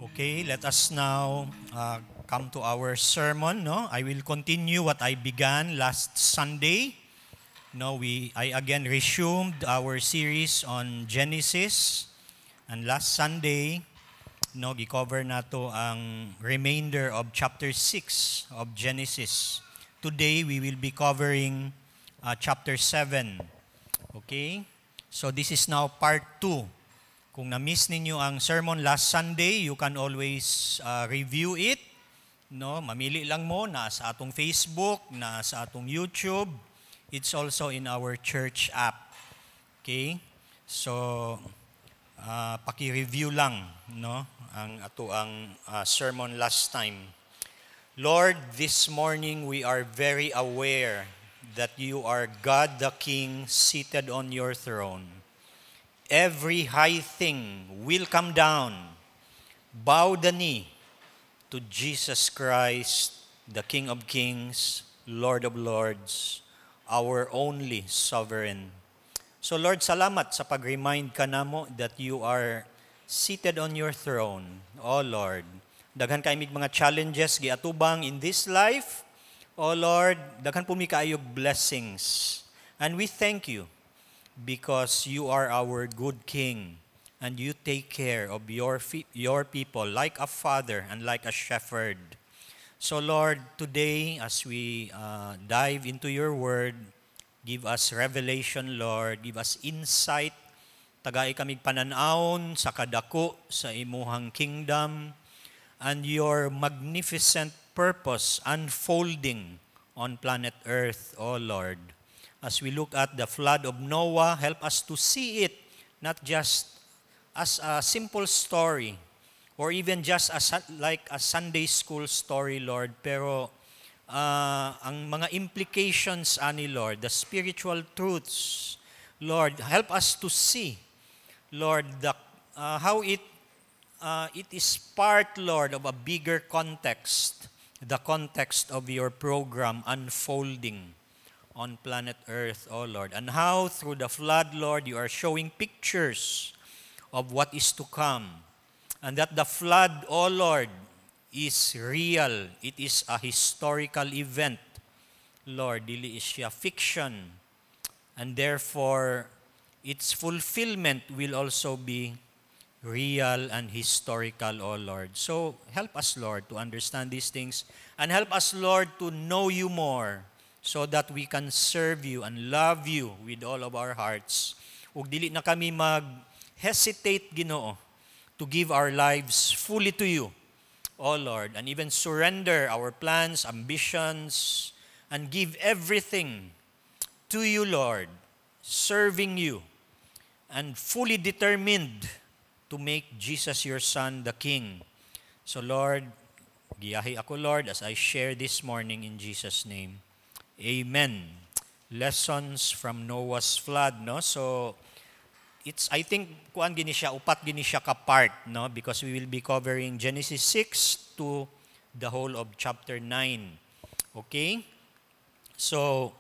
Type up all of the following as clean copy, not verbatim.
Okay, let us now come to our sermon. No, I will continue what I began last Sunday. No, I again resumed our series on Genesis, and last Sunday, no, gi-cover nato ang remainder of chapter 6 of Genesis. Today we will be covering chapter 7. Okay, so this is now part 2. Kung na-miss ninyo ang sermon last Sunday, you can always review it. No, mamili lang mo na sa atong Facebook, na sa atong YouTube. It's also in our church app. Okay? So paki-review lang, no, ang sermon last time. Lord, this morning we are very aware that you are God the King seated on your throne. Every high thing will come down, bow the knee to Jesus Christ, the King of Kings, Lord of Lords, our only sovereign. So Lord, salamat sa pag-remind ka namo that you are seated on your throne. Oh Lord, daghan kaimig mga challenges giatubang in this life. Oh Lord, daghan pumi kaayog blessings. And we thank you because you are our good King and you take care of your people like a father and like a shepherd. So Lord, today as we dive into your word, give us revelation, Lord. Give us insight. Tagay kamig pananaon sa kadako sa imuhang kingdom and your magnificent purpose unfolding on planet Earth, O Lord. As we look at the flood of Noah, help us to see it not just as a simple story or even just like a Sunday school story, Lord, pero ang mga implications ani Lord, the spiritual truths, Lord, help us to see, Lord, how it is part, Lord, of a bigger context, the context of your program unfolding on planet Earth, oh Lord, and how through the flood, Lord, you are showing pictures of what is to come, and that the flood, oh Lord, is real. It is a historical event, Lord. Dili is siya fiction, and therefore its fulfillment will also be real and historical, oh Lord. So help us, Lord, to understand these things, and help us, Lord, to know you more, so that we can serve you and love you with all of our hearts. Ug dili na kami mag-hesitate, Ginoo, to give our lives fully to you, O Lord, and even surrender our plans, ambitions, and give everything to you, Lord, serving you, and fully determined to make Jesus your Son the King. So Lord, giyahi ako, Lord, as I share this morning in Jesus' name. Amen. Lessons from Noah's flood, no? So it's, I think kuan gini siya, upat gini siya ka part, no? Because we will be covering Genesis 6 to the whole of chapter 9. Okay? So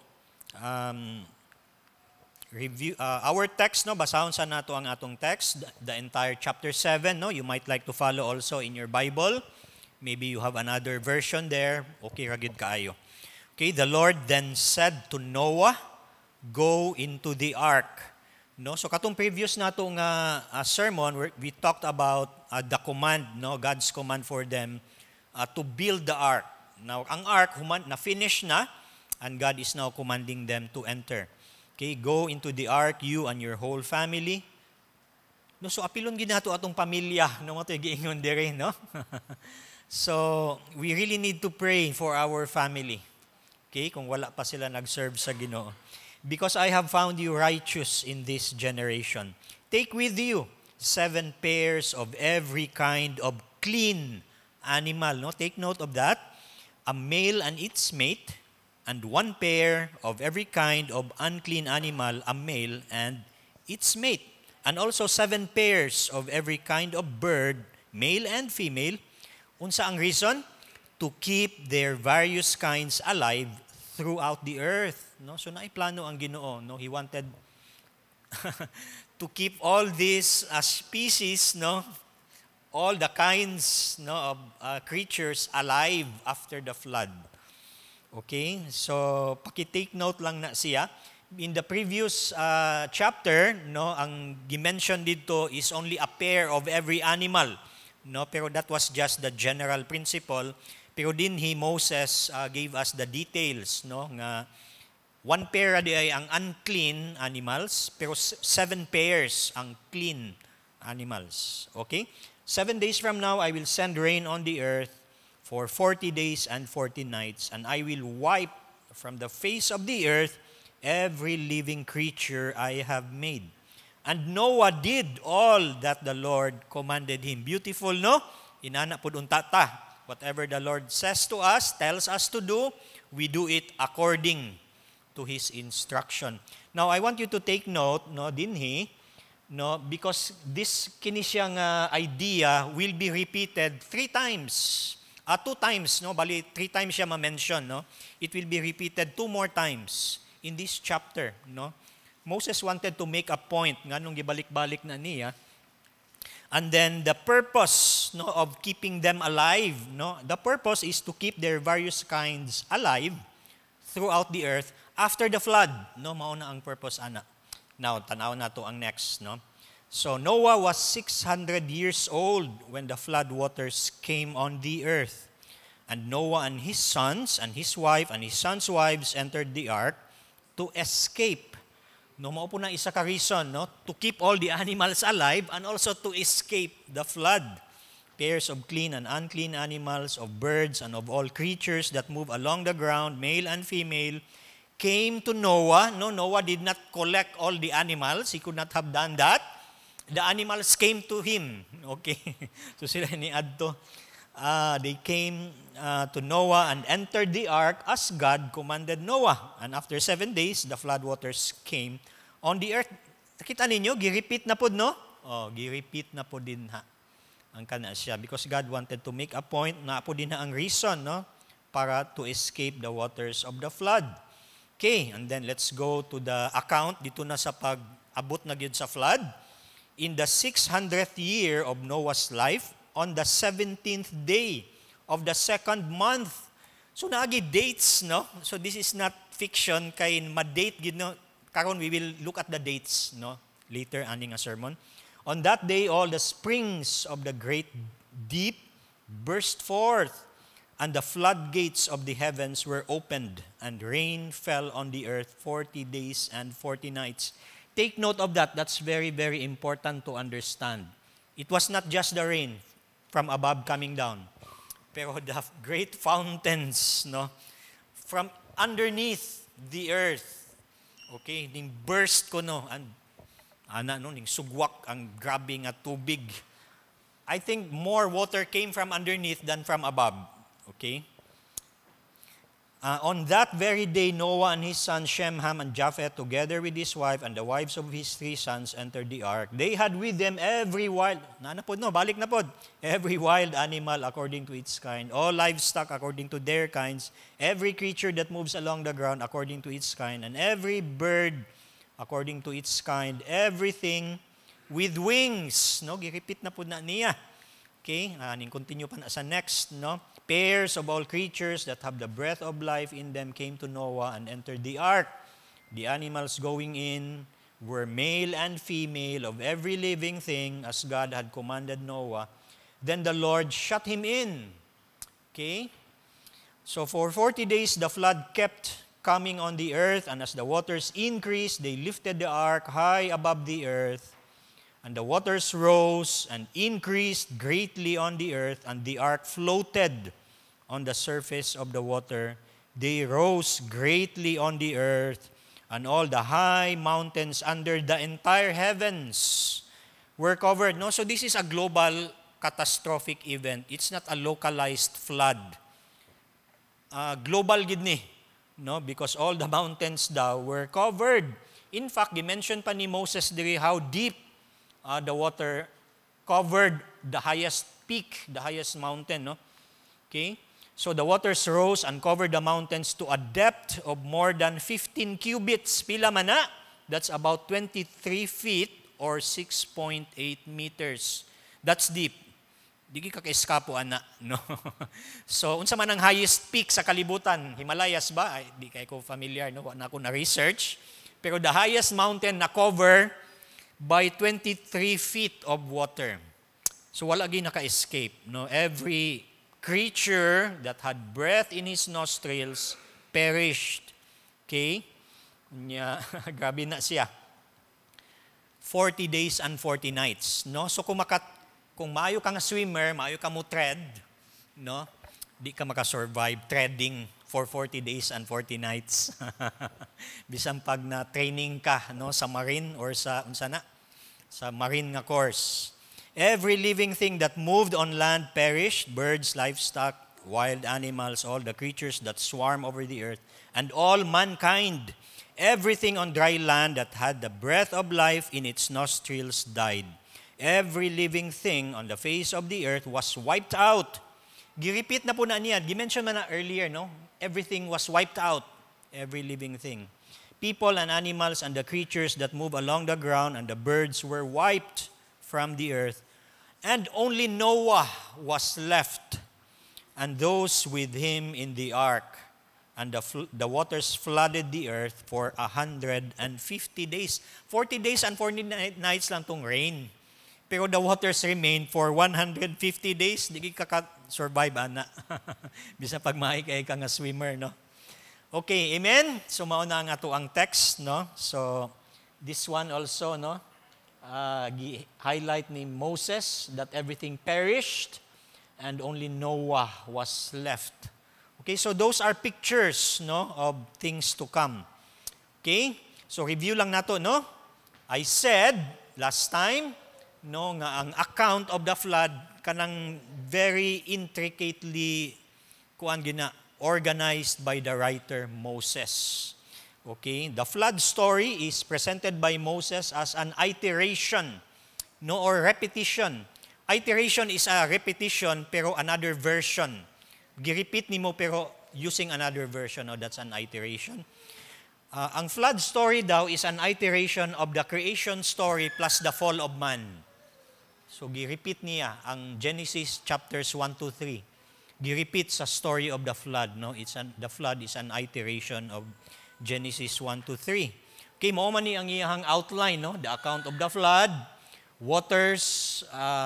review our text, no? Basahon sa nato ang atong text, the entire chapter 7, no? You might like to follow also in your Bible. Maybe you have another version there. Okay, ragid kaayo. Okay, the Lord then said to Noah, go into the ark. No, so katong previous nato nga sermon, we talked about the command, no, God's command for them to build the ark. Now, ang ark na finish na, and God is now commanding them to enter. Okay, go into the ark, you and your whole family. No, so apilon ginato atong pamilya, no mo to giingon dire, no? So we really need to pray for our family. Okay, kung wala pa sila nag-serve sa Ginoo. Because I have found you righteous in this generation. Take with you 7 pairs of every kind of clean animal. No? Take note of that. A male and its mate, and 1 pair of every kind of unclean animal, a male and its mate. And also 7 pairs of every kind of bird, male and female. Unsa ang reason? To keep their various kinds alive throughout the earth. No? So naiplano ang Ginoo. No? He wanted to keep all these species, no, all the kinds of creatures alive after the flood. Okay, so paki-take note lang na siya. In the previous chapter, ang gimension dito is only a pair of every animal. Pero that was just the general principle. Pero Moses gave us the details, nga one pair ay ang unclean animals, pero 7 pairs ang clean animals. Okay? 7 days from now, I will send rain on the earth for 40 days and 40 nights, and I will wipe from the face of the earth every living creature I have made. And Noah did all that the Lord commanded him. Beautiful, no? Inana pud untata. Whatever the Lord says to us, tells us to do, we do it according to His instruction. Now, I want you to take note, because this kini siyang idea will be repeated 3 times. 2 times, bali 3 times siya ma-mention, It will be repeated 2 more times in this chapter, Moses wanted to make a point, nganong gibalik-balik na niya. And then the purpose of keeping them alive, the purpose is to keep their various kinds alive throughout the earth after the flood. Mao na ang purpose ana. Now, tanaw na to ang next, So Noah was 600 years old when the flood waters came on the earth. And Noah and his sons and his wife and his sons' wives entered the ark to escape. Mao po na isa ka reason, to keep all the animals alive and also to escape the flood. Pairs of clean and unclean animals, of birds and of all creatures that move along the ground, male and female, came to Noah. Noah did not collect all the animals. He could not have done that. The animals came to him. Okay. So sila ni adto. They came to Noah and entered the ark as God commanded Noah. And after 7 days, the flood waters came on the earth. Nakita ninyo, gi-repeat na po, gi-repeat na po din ha. Ang kana siya. Because God wanted to make a point na po din na ang reason, para to escape the waters of the flood. Okay, and then let's go to the account dito na sa pag-abot na gyud sa flood. In the 600th year of Noah's life, on the 17th day of the 2nd month. So naagi dates, So this is not fiction kay ma-date gid karon we will look at the dates, later aning a sermon. On that day all the springs of the great deep burst forth, and the floodgates of the heavens were opened, and rain fell on the earth 40 days and 40 nights. Take note of that. That's very, very important to understand. It was not just the rain from above coming down, pero the great fountains, from underneath the earth. Okay, ning burst ko and ning sugwak ang grabe nga tubig. I think more water came from underneath than from above. Okay? On that very day, Noah and his sons Shem, Ham, and Japheth, together with his wife and the wives of his 3 sons, entered the ark. They had with them every wild, balik na pod, every wild animal according to its kind, all livestock according to their kinds, every creature that moves along the ground according to its kind, and every bird according to its kind, everything with wings. Gi-repeat na pod na niya. Okay, continue pa na sa next, Pairs of all creatures that have the breath of life in them came to Noah and entered the ark. The animals going in were male and female of every living thing as God had commanded Noah. Then the Lord shut him in. Okay? So for 40 days the flood kept coming on the earth, and as the waters increased, they lifted the ark high above the earth. And the waters rose and increased greatly on the earth, and the ark floated on the surface of the water. They rose greatly on the earth, and all the high mountains under the entire heavens were covered. So this is a global catastrophic event. It's not a localized flood. Global gid ni, because all the mountains daw were covered. In fact, dimension pa ni Moses diri how deep the water covered the highest peak, the highest mountain, Okay? So the waters rose and covered the mountains to a depth of more than 15 cubits. Pila man na? That's about 23 feet or 6.8 meters. That's deep. Di ka ka-eskapo, ana. No? So, unsa man ang highest peak sa kalibutan? Himalayas ba? Ay, di kayo ko familiar, no? Wala na ako na-research. Pero the highest mountain na cover by 23 feet of water. So, wala gi naka-escape. No? Every creature that had breath in his nostrils perished. Okay? Grabe na siya. 40 days and 40 nights. No? So, kung maayo ka nga swimmer, maayo ka mo tread, no? Di ka makasurvive treading for 40 days and 40 nights. Bisan pag na training ka, no, sa marine or sa sa marine nga course. Every living thing that moved on land perished, birds, livestock, wild animals, all the creatures that swarm over the earth, and all mankind. Everything on dry land that had the breath of life in its nostrils died. Every living thing on the face of the earth was wiped out. Gi-repeat na po na niya. Gi-mention man na earlier, no? Everything was wiped out. Every living thing. People and animals and the creatures that move along the ground and the birds were wiped from the earth. And only Noah was left, and those with him in the ark. And the waters flooded the earth for 150 days. 40 days and 40 nights lang tong rain. Pero the waters remained for 150 days. Di ka survive ana. Bisa pag maikay ka nga swimmer, no? Okay, amen? So, mauna nga to ang text, no? So, this one also, no? Highlight ni Moses that everything perished and only Noah was left. Okay, so those are pictures, no, of things to come. Okay? So, review lang nato, no? I said last time, no, nga ang account of the flood kanang very intricately organized by the writer Moses. Okay, the flood story is presented by Moses as an iteration, no, or repetition. Iteration is a repetition pero another version. Gi-repeat nimo pero using another version, no, that's an iteration. Ang flood story daw is an iteration of the creation story plus the fall of man. So, gi-repeat niya ang Genesis chapters 1 to 3. Gi-repeat sa story of the flood. No? The flood is an iteration of Genesis 1 to 3. Okay, mao man ni ang iyang outline, no? The account of the flood, waters,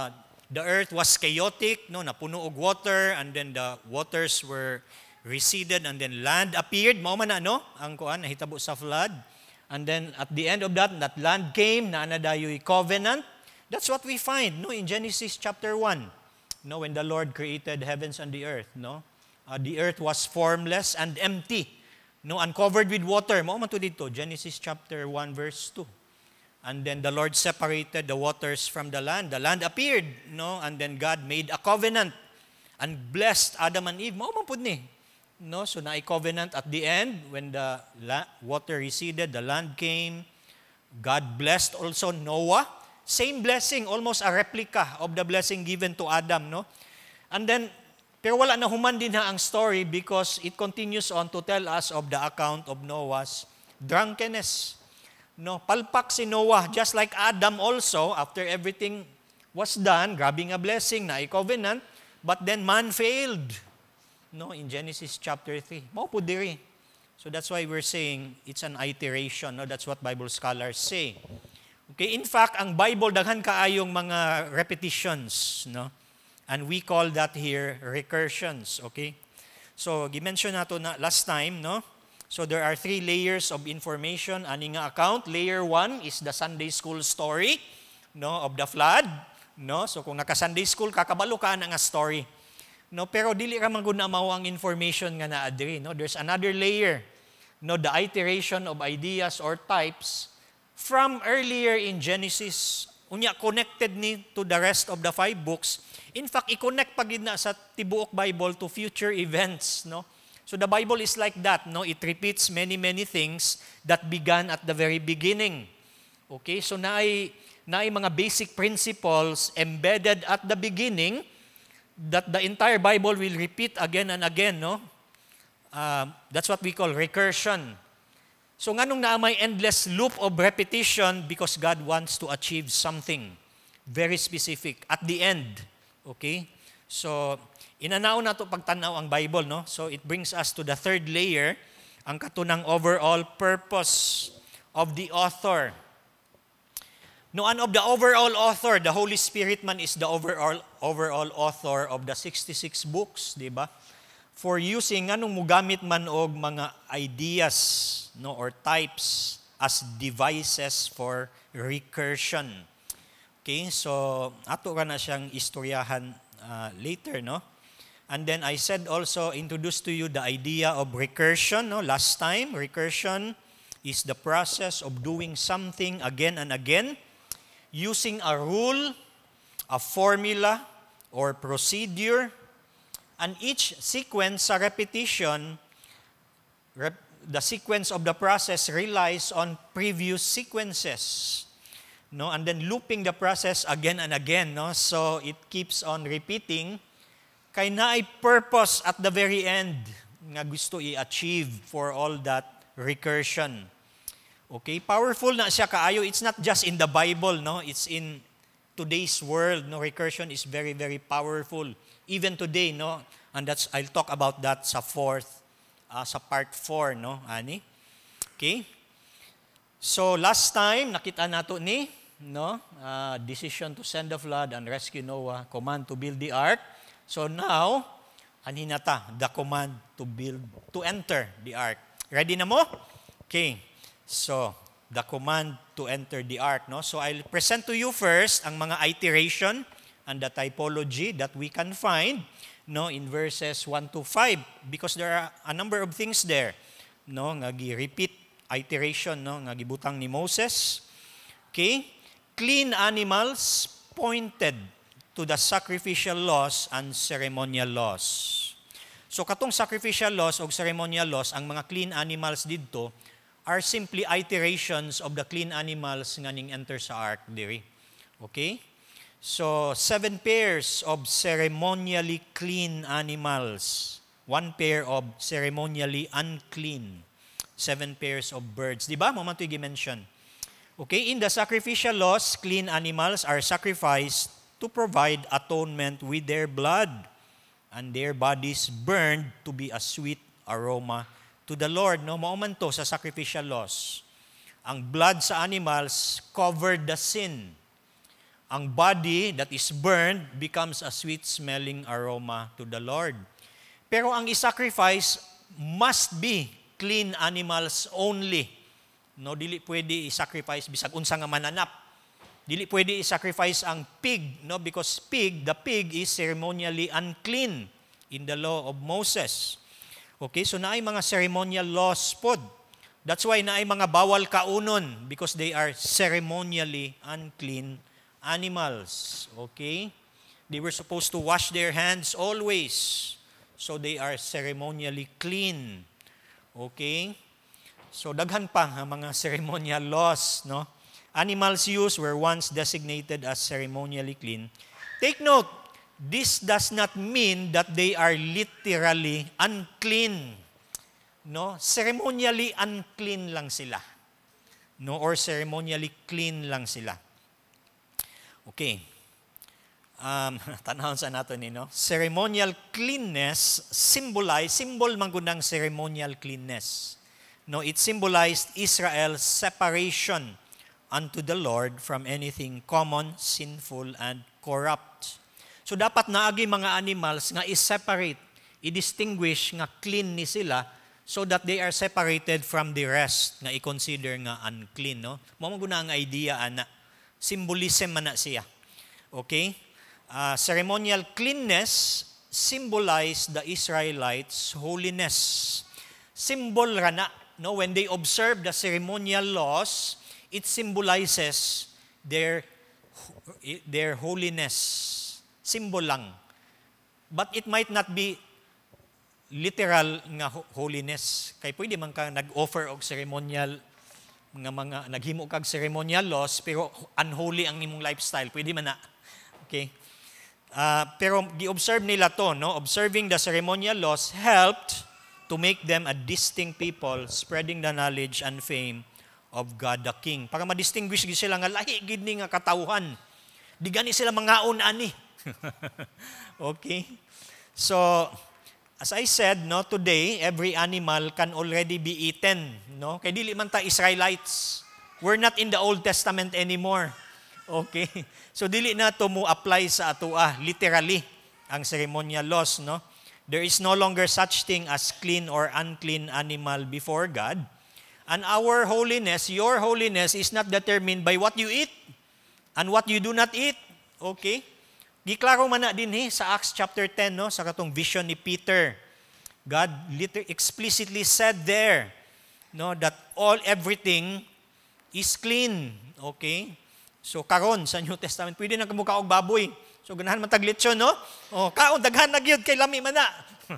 the earth was chaotic, no? Napuno og water, and then the waters were receded, and then land appeared. Mao man na, no? Ang nahitabo sa flood. And then at the end of that land came, na dayoy covenant. That's what we find, no, in Genesis chapter 1. No, when the Lord created heavens and the earth, no? The earth was formless and empty, no, uncovered with water. Mao man to dito, Genesis chapter 1 verse 2. And then the Lord separated the waters from the land. The land appeared, no, and then God made a covenant and blessed Adam and Eve. Mao man pud ni. No, so na covenant at the end when the water receded, the land came. God blessed also Noah. Same blessing, almost a replica of the blessing given to Adam, no? And then, pero wala na human din ang story because it continues on to tell us of the account of Noah's drunkenness. No, palpak si Noah, just like Adam also, after everything was done, grabe nga blessing, na covenant, but then man failed. No, in Genesis chapter 3. Mao po diri. So that's why we're saying it's an iteration, no? That's what Bible scholars say. Okay, in fact, ang Bible daghan kaayong mga repetitions, no? And we call that here recursions, okay? So, gi-mention nato na last time, no? So, there are 3 layers of information ani nga account. Layer 1 is the Sunday school story, no, of the flood, no? So, kung naka-Sunday school kakabalo ka na nga story. No, pero dili ra man gud na mao ang information nga naa diri, no? There's another layer, no, the iteration of ideas or types from earlier in Genesis, unya connected ni to the rest of the 5 books. In fact, i-connect pa gid na sa tibuok Bible to future events, no? So the Bible is like that, no? It repeats many things that began at the very beginning. Okay? So naay mga basic principles embedded at the beginning that the entire Bible will repeat again and again, no? That's what we call recursion. So nganong naa may endless loop of repetition because God wants to achieve something very specific at the end. Okay? So, inanaw na to pagtanaw ang Bible, no? So, it brings us to the third layer, ang katunang overall purpose of the author. No, and of the overall author, the Holy Spirit man is the overall author of the 66 books, di ba? For using anong mugamit man og mga ideas, no, or types as devices for recursion. Okay, so ato ka na siyang istoryahan later, no? And then I said also, introduce to you the idea of recursion, no? Last time, recursion is the process of doing something again and again, using a rule, a formula, or procedure, and each sequence sa repetition, the sequence of the process relies on previous sequences. No, and then looping the process again and again, no? So it keeps on repeating. Kay naay purpose at the very end nga gusto i-achieve for all that recursion. Okay, powerful na siya kaayo. It's not just in the Bible, no? It's in today's world, no? Recursion is very, very powerful. Even today, no? And I'll talk about that sa part 4, no? Ani? Okay? So last time nakita nato ni, no? Decision to send the flood and rescue Noah, command to build the ark. So now, anhinata, the command to enter the ark. Ready na mo? Okay. So, the command to enter the ark, no? So I'll present to you first ang mga iteration and the typology that we can find, no, in verses 1 to 5, because there are a number of things there, no, nga gi-repeat iteration, no, nga gibutang ni Moses. Okay? Clean animals pointed to the sacrificial laws and ceremonial laws. So katong sacrificial laws o ceremonial laws, ang mga clean animals didto are simply iterations of the clean animals nga ning enter sa ark diri. Okay? So 7 pairs of ceremonially clean animals, 1 pair of ceremonially unclean, 7 pairs of birds. Di ba? Mo man to i-mention. Okay, in the sacrificial laws, clean animals are sacrificed to provide atonement with their blood and their bodies burned to be a sweet aroma to the Lord. No, mao man to sa sacrificial laws. Ang blood sa animals covered the sin. Ang body that is burned becomes a sweet-smelling aroma to the Lord. Pero ang i-sacrifice must be clean animals only. No, dili pwede i-sacrifice bisag unsa nga mananap. Dili pwede i-sacrifice ang pig, no, because the pig is ceremonially unclean in the law of Moses. Okay, so naay mga ceremonial laws pod. That's why naay mga bawal kaunon because they are ceremonially unclean animals. Okay? They were supposed to wash their hands always. So they are ceremonially clean. Okay? So daghan pa ang mga ceremonial laws, no? Animals used were once designated as ceremonially clean. Take note, this does not mean that they are literally unclean. No? Ceremonially unclean lang sila. No? Or ceremonially clean lang sila. Okay. Tanahon sa nato ni, no? Ceremonial cleanness symbol man gud ng ceremonial cleanness. No, it symbolized Israel's separation unto the Lord from anything common, sinful, and corrupt. So dapat naagi mga animals nga i-separate, i-distinguish nga clean ni sila so that they are separated from the rest nga i-consider nga unclean, no? Mao guna ang idea ana. Symbolism man na siya. Okay? Ceremonial cleanness symbolized the Israelites' holiness. Symbol ra na, no? When they observe the ceremonial laws, it symbolizes their holiness. Symbol lang. But it might not be literal nga holiness. Kay pwede man ka nag-offer og ceremonial mga naghimo kag ceremonial laws pero unholy ang nimong lifestyle. Pwede man na. Okay? Pero gi-observe nila to, no? Observing the ceremonial laws helped to make them a distinct people, spreading the knowledge and fame of God the King. Para ma-distinguish gid sila nga lahi gid ni nga katawhan. Di gani sila mangaon ani. Okay? So, as I said, no, today, every animal can already be eaten. No? Kaya dili man ta Israelites. We're not in the Old Testament anymore. Okay? So, dili na to mo apply sa atua, literally, ang ceremonial laws. No? There is no longer such thing as clean or unclean animal before God. And our holiness, your holiness, is not determined by what you eat and what you do not eat. Okay? Giklaro man na din sa Acts chapter 10, no, sa katong vision ni Peter. God explicitly said there, no, that everything is clean. Okay? So karon sa New Testament, pwede na kamuka og baboy. So ganahan man tag lechon, no? Oh, kaon daghan na gyud kay lami man na.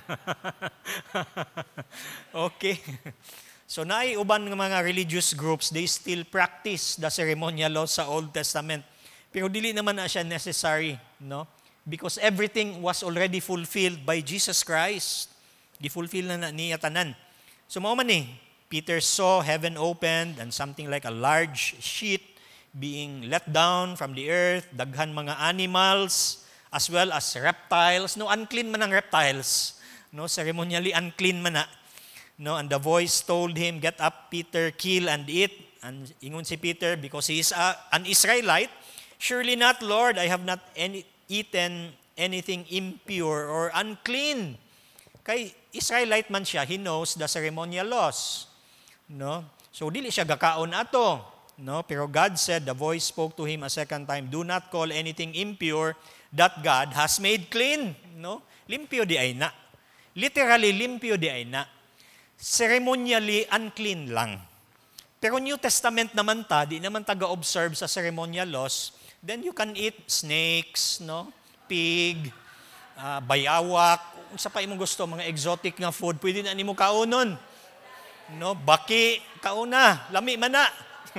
Okay. So naay uban nga mga religious groups, they still practice the ceremonial laws sa Old Testament. Pero dili naman na siya necessary, no? Because everything was already fulfilled by Jesus Christ. Di-fulfill na niya tanan. So mao man ni, Peter saw heaven opened and something like a large sheet being let down from the earth, daghan mga animals, as well as reptiles. No, unclean man ang reptiles. No, ceremonially unclean man na. No, and the voice told him, "Get up, Peter, kill and eat." And ingon si Peter, because he is an Israelite, "Surely not, Lord, I have not eaten anything impure or unclean." Kay Israelite man siya, he knows the ceremonial laws. No? So dili siya gakaon ato. No? Pero God said, the voice spoke to him a second time, "Do not call anything impure that God has made clean." No? Limpyo di ay na. Literally, limpyo di ay na. Ceremonially unclean lang. Pero New Testament naman di naman taga-observe sa ceremonial laws. Then you can eat snakes, no? Pig, bayawak, sa pa imong gusto, mga exotic nga food, pwede na nimo kaunon. No? Baki, kauna, lami man na.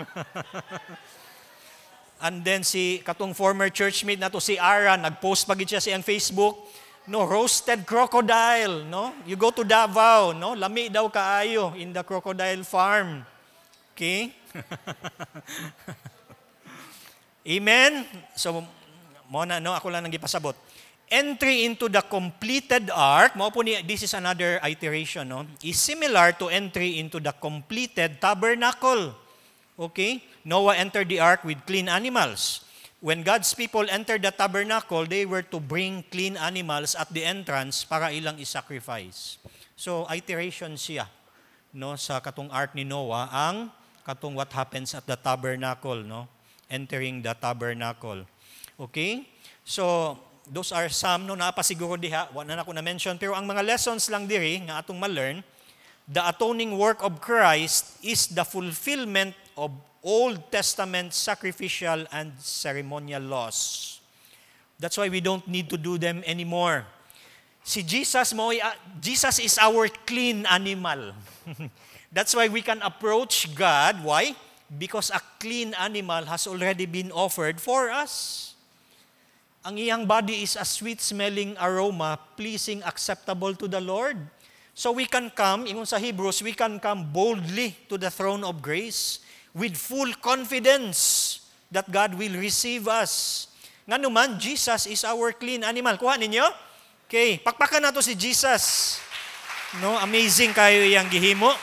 And then si katong former churchmate na to si Ara, nag-post pagid siya sa iyang Facebook, no, roasted crocodile, no? You go to Davao, no? Lami daw kaayo in the crocodile farm. Okay? Amen? So, mo na, no? Ako lang nang gipasabot. Entry into the completed ark, mo po ni, this is another iteration, no? Is similar to entry into the completed tabernacle. Okay? Noah entered the ark with clean animals. When God's people entered the tabernacle, they were to bring clean animals at the entrance para ilang isacrifice. So, iteration siya, no, sa katong ark ni Noah, ang katong what happens at the tabernacle, no? Entering the tabernacle. Okay? So, those are some, no, napasiguro diha, wala na ako na-mention, pero ang mga lessons lang diri, nga atong ma-learn, the atoning work of Christ is the fulfillment of Old Testament sacrificial and ceremonial laws. That's why we don't need to do them anymore. Si Jesus, Jesus is our clean animal. That's why we can approach God. Why? Because a clean animal has already been offered for us. Ang iyang body is a sweet-smelling aroma, pleasing, acceptable to the Lord. So we can come, ingon sa Hebrews, we can come boldly to the throne of grace with full confidence that God will receive us. Nga naman, Jesus is our clean animal. Kuha ninyo? Okay, pakpakan nato si Jesus. No, amazing kayo iyang gihimo.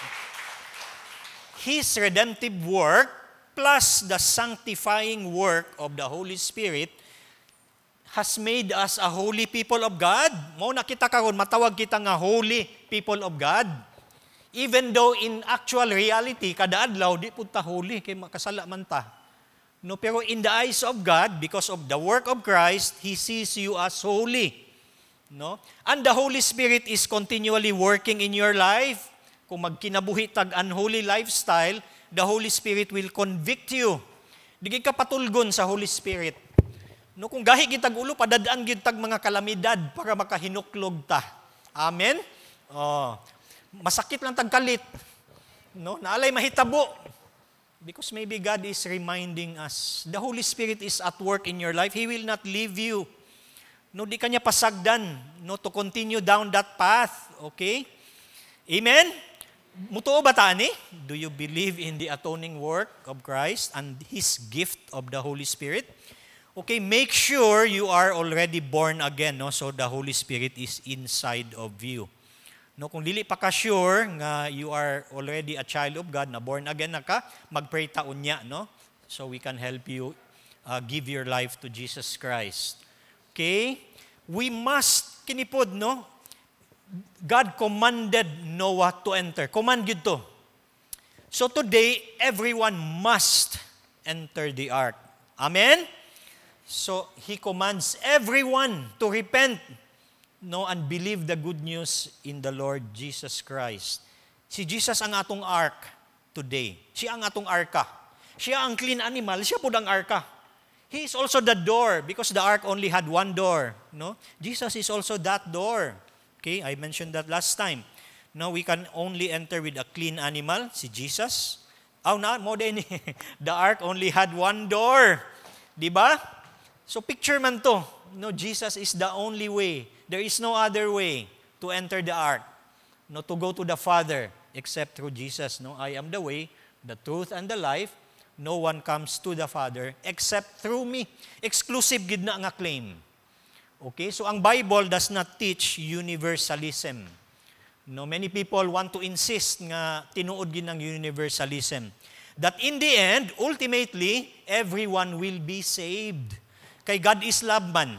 His redemptive work plus the sanctifying work of the Holy Spirit has made us a holy people of God. Mao na kita karon matawag kita nga holy people of God. Even though in actual reality, kada adlaw di pud ta holy kay makasala man ta. No, pero in the eyes of God, because of the work of Christ, He sees you as holy. No? And the Holy Spirit is continually working in your life. Kung magkinabuhi tag unholy lifestyle, the Holy Spirit will convict you. Di ka patulgon sa Holy Spirit. No, kung gahi gitag ulo, padadaan gitag mga kalamidad para makahinuklog ta. Amen? Oh. Masakit lang tagkalit. No? Naalay mahitabo. Because maybe God is reminding us, the Holy Spirit is at work in your life. He will not leave you. No, di kanya pasagdan, no, to continue down that path. Okay? Amen? Mutuo ba tani? Do you believe in the atoning work of Christ and His gift of the Holy Spirit? Okay, make sure you are already born again, no? So the Holy Spirit is inside of you. No, kung dili pa ka sure nga you are already a child of God, na born again na ka, magpray ta unya, no? So we can help you give your life to Jesus Christ. Okay? We must, kinipod, no? God commanded Noah to enter. Command yun to. So today, everyone must enter the ark. Amen? So He commands everyone to repent, no, and believe the good news in the Lord Jesus Christ. Si Jesus ang atong ark today. Siya ang atong arka. Siya ang clean animal. Siya po ang arka. He is also the door because the ark only had one door. No? Jesus is also that door. Okay, I mentioned that last time. Now we can only enter with a clean animal, si Jesus. Mo din the ark only had one door. Di ba? So picture man to. No, Jesus is the only way. There is no other way to enter the ark. No, to go to the Father except through Jesus. No, I am the way, the truth, and the life. No one comes to the Father except through me. Exclusive gid na nga claim. Okay, so ang Bible does not teach universalism. No, many people want to insist nga tinuod gid ng universalism. That in the end, ultimately, everyone will be saved. Kay God is love man.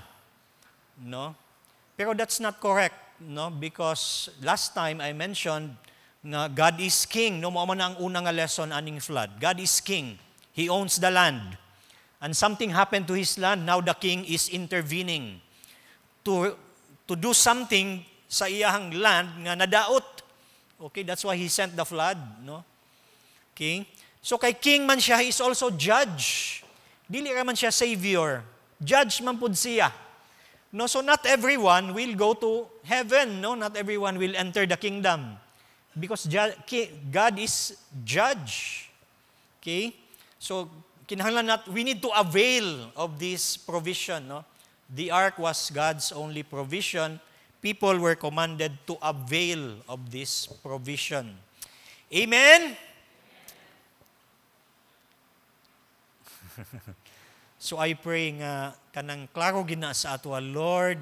No? Pero that's not correct, no? Because last time I mentioned na God is king. No, mao man ang unang lesson aning flood. God is king. He owns the land. And something happened to his land. Now the king is intervening to do something sa iyang land nga nadaot. Okay, that's why he sent the flood, no? Okay? So kay king man siya, he is also judge. Dili ra man siya savior. Judge man pud siya. No, so not everyone will go to heaven, no? Not everyone will enter the kingdom. Because God is judge. Okay? So kinahanglan we need to avail of this provision, no? The ark was God's only provision. People were commanded to avail of this provision. Amen? So I pray nga kanang klaro gina sa ato, Lord,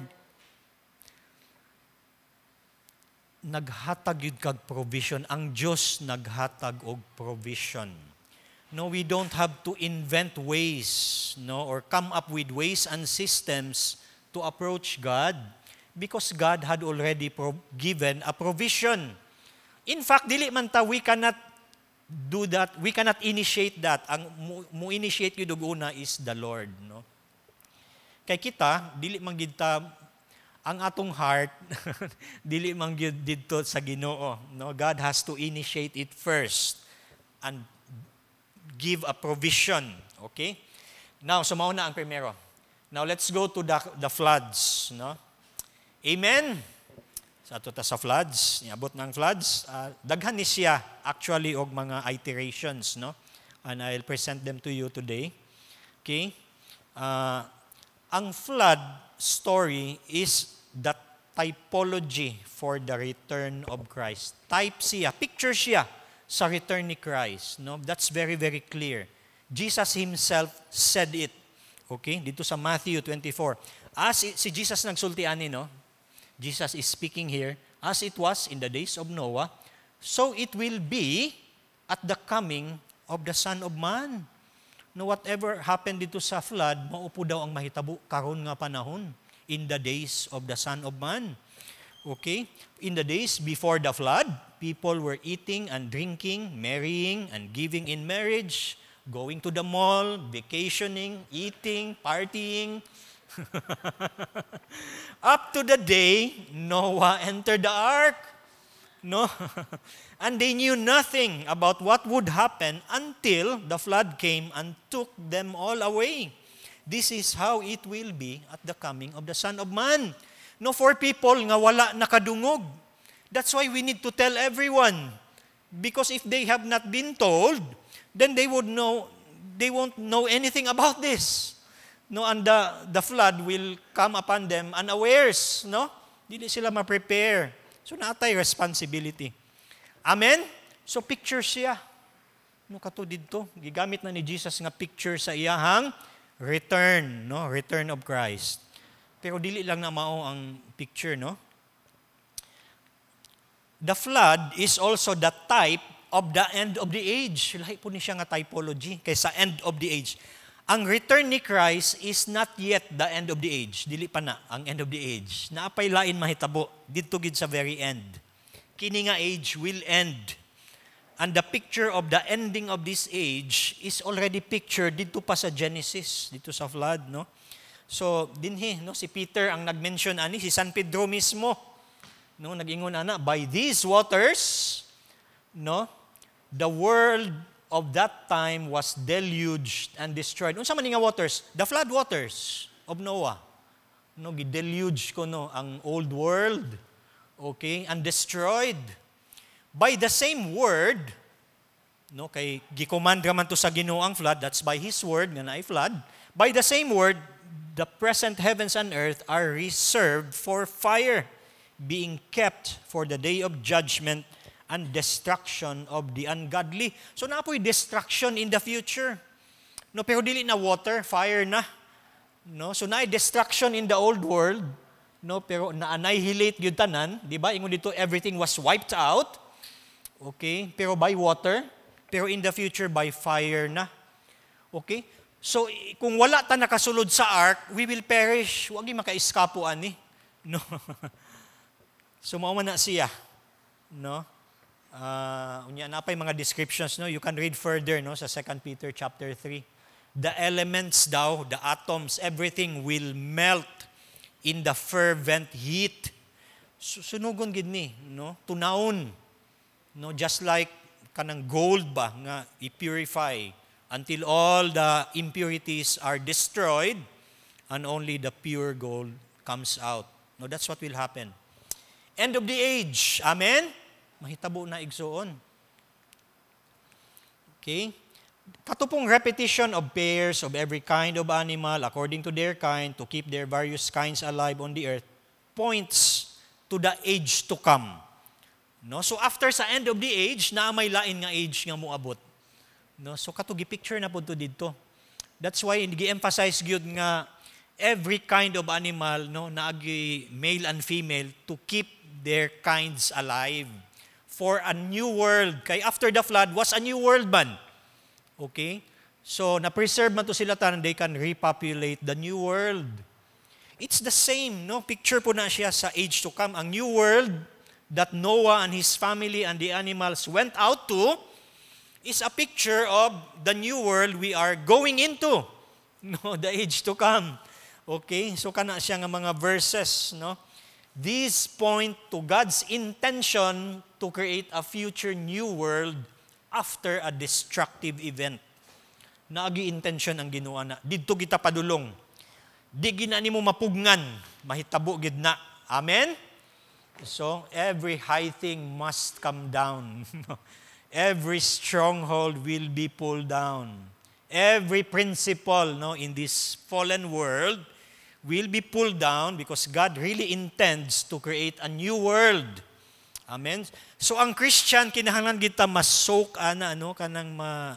naghatag yun kag provision. Ang Diyos naghatag og provision. No, we don't have to invent ways, no, or come up with ways and systems to approach God because God had already given a provision. In fact, dili man ta, we cannot do that. We cannot initiate that. Ang mo-initiate yun una is the Lord, no. Kay kita, dili man gid ta ang atong heart dili man gyud didto sa Ginoo, no. God has to initiate it first and give a provision. Okay? Now, so mauna ang primero. Now, let's go to the floods. No? Amen? Sa ato ta sa floods, niabot ng floods, daghan ni siya actually og mga iterations. No? And I'll present them to you today. Okay? Ang flood story is the typology for the return of Christ. Type siya, picture siya sa return ni Christ. No? That's very, very clear. Jesus Himself said it. Okay? Dito sa Matthew 24. Si Jesus nagsultian ni, no? Jesus is speaking here, as it was in the days of Noah, so it will be at the coming of the Son of Man. No, whatever happened dito sa flood, maupo daw ang mahitabo karon nga panahon in the days of the Son of Man. Okay? In the days before the flood, people were eating and drinking, marrying and giving in marriage, going to the mall, vacationing, eating, partying. Up to the day Noah entered the ark. No? And they knew nothing about what would happen until the flood came and took them all away. This is how it will be at the coming of the Son of Man. No, for people nga wala nakadungog. That's why we need to tell everyone. Because if they have not been told, then they won't know anything about this. No, and the flood will come upon them unawares, no? Dili sila ma-prepare. So natay responsibility. Amen? So picture siya. No, kato didto, gigamit na ni Jesus nga picture sa iyahang return, no? Return of Christ. Pero dili lang na mao ang picture, no? The flood is also the type of the end of the age. Lahi po ni siya nga typology kaysa end of the age. Ang return ni Christ is not yet the end of the age. Dili pa na ang end of the age. Naapay lain mahitabo didto gid sa very end. Kini nga age will end. And the picture of the ending of this age is already pictured dito pa sa Genesis, dito sa flood, no? So, dinhi, no, si Peter ang nag-mention ani, si San Pedro mismo, no, nag-ingon ana, by these waters, no, the world of that time was deluged and destroyed. Unsa man nga waters? The flood waters of Noah. No, gideluge ko no ang old world. Okay, and destroyed. By the same word, no, kay gicommand man to sa Ginoo ang flood, that's by His word nga naay flood. By the same word, the present heavens and earth are reserved for fire, being kept for the day of judgment and destruction of the ungodly. So naapoy destruction in the future. No, pero dili na water, fire na. No, so naay destruction in the old world. No, pero na-annihilate gyud tanan, di ba? Ingon dito everything was wiped out. Okay, pero by water, pero in the future by fire na. Okay? So kung wala ta nakasulod sa ark, we will perish. Wa gyud maka-eskapo ani. No. So mao man na siya. No? Unya napay mga descriptions, no? You can read further, no, sa 2 Peter chapter 3. The elements daw, the atoms, everything will melt in the fervent heat. Sunugon gid ni, no? Tunawon. No, just like kanang gold ba nga i-purify until all the impurities are destroyed and only the pure gold comes out. No, that's what will happen. End of the age. Amen? Mahitabo na igsoon. Okay? Katupong repetition of pairs of every kind of animal according to their kind to keep their various kinds alive on the earth points to the age to come. No? So after sa end of the age, na may lain nga age nga moabot. No? So katugi picture na po to dito. That's why gi-emphasize gyud nga every kind of animal, no, naagi male and female to keep their kinds alive for a new world. Kay after the flood was a new world man. Okay? So na-preserve man to sila tanan, they can repopulate the new world. It's the same, no? Picture po na siya sa age to come. Ang new world that Noah and his family and the animals went out to is a picture of the new world we are going into. No, the age to come. Okay? So kana siya nga mga verses, no? These point to God's intention to create a future new world after a destructive event. Naagi intention ang Ginoo na. Didto kita padulong. Di gina nimo mapugnan, mahitabo gid na. Amen? So, every high thing must come down. Every stronghold will be pulled down. Every principle, no, in this fallen world will be pulled down because God really intends to create a new world. Amen? So, ang Christian, kinahanglan kita ma-soak ana, no, kanang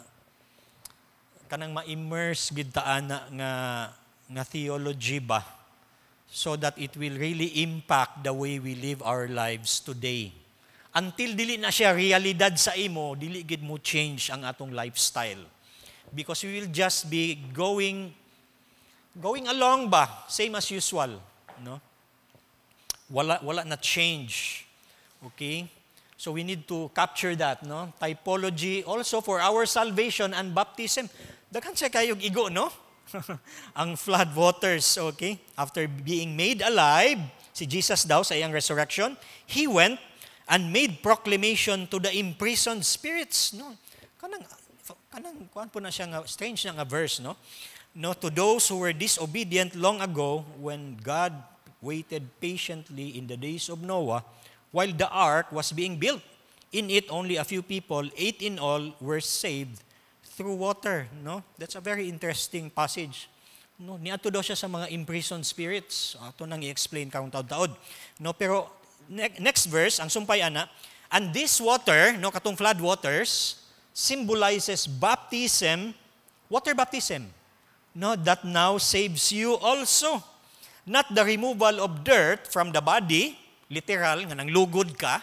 ma-immerse kita ana nga theology ba? So that it will really impact the way we live our lives today. Until dili na siya realidad sa imo, dili gid mo change ang atong lifestyle. Because we will just be going along ba, same as usual, no? Wala na change. Okay? So we need to capture that, no? Typology also for our salvation and baptism. Daghan siya kayog igo, no? Ang flood waters, okay? After being made alive, si Jesus daw sa iyang resurrection, He went and made proclamation to the imprisoned spirits. No? Kanang kuan po na siya nga, strange na nga verse, no? No, to those who were disobedient long ago when God waited patiently in the days of Noah while the ark was being built. In it, only a few people, 8 in all, were saved through water, no? That's a very interesting passage. No, niadto daw siya sa mga imprisoned spirits. Ato nang i-explain karong taud-taud. No, pero next verse, ang sumpay ana, and this water, no, katong flood waters, symbolizes baptism. Water baptism. no, that now saves you also. Not the removal of dirt from the body, literal, nga nanglugod ka,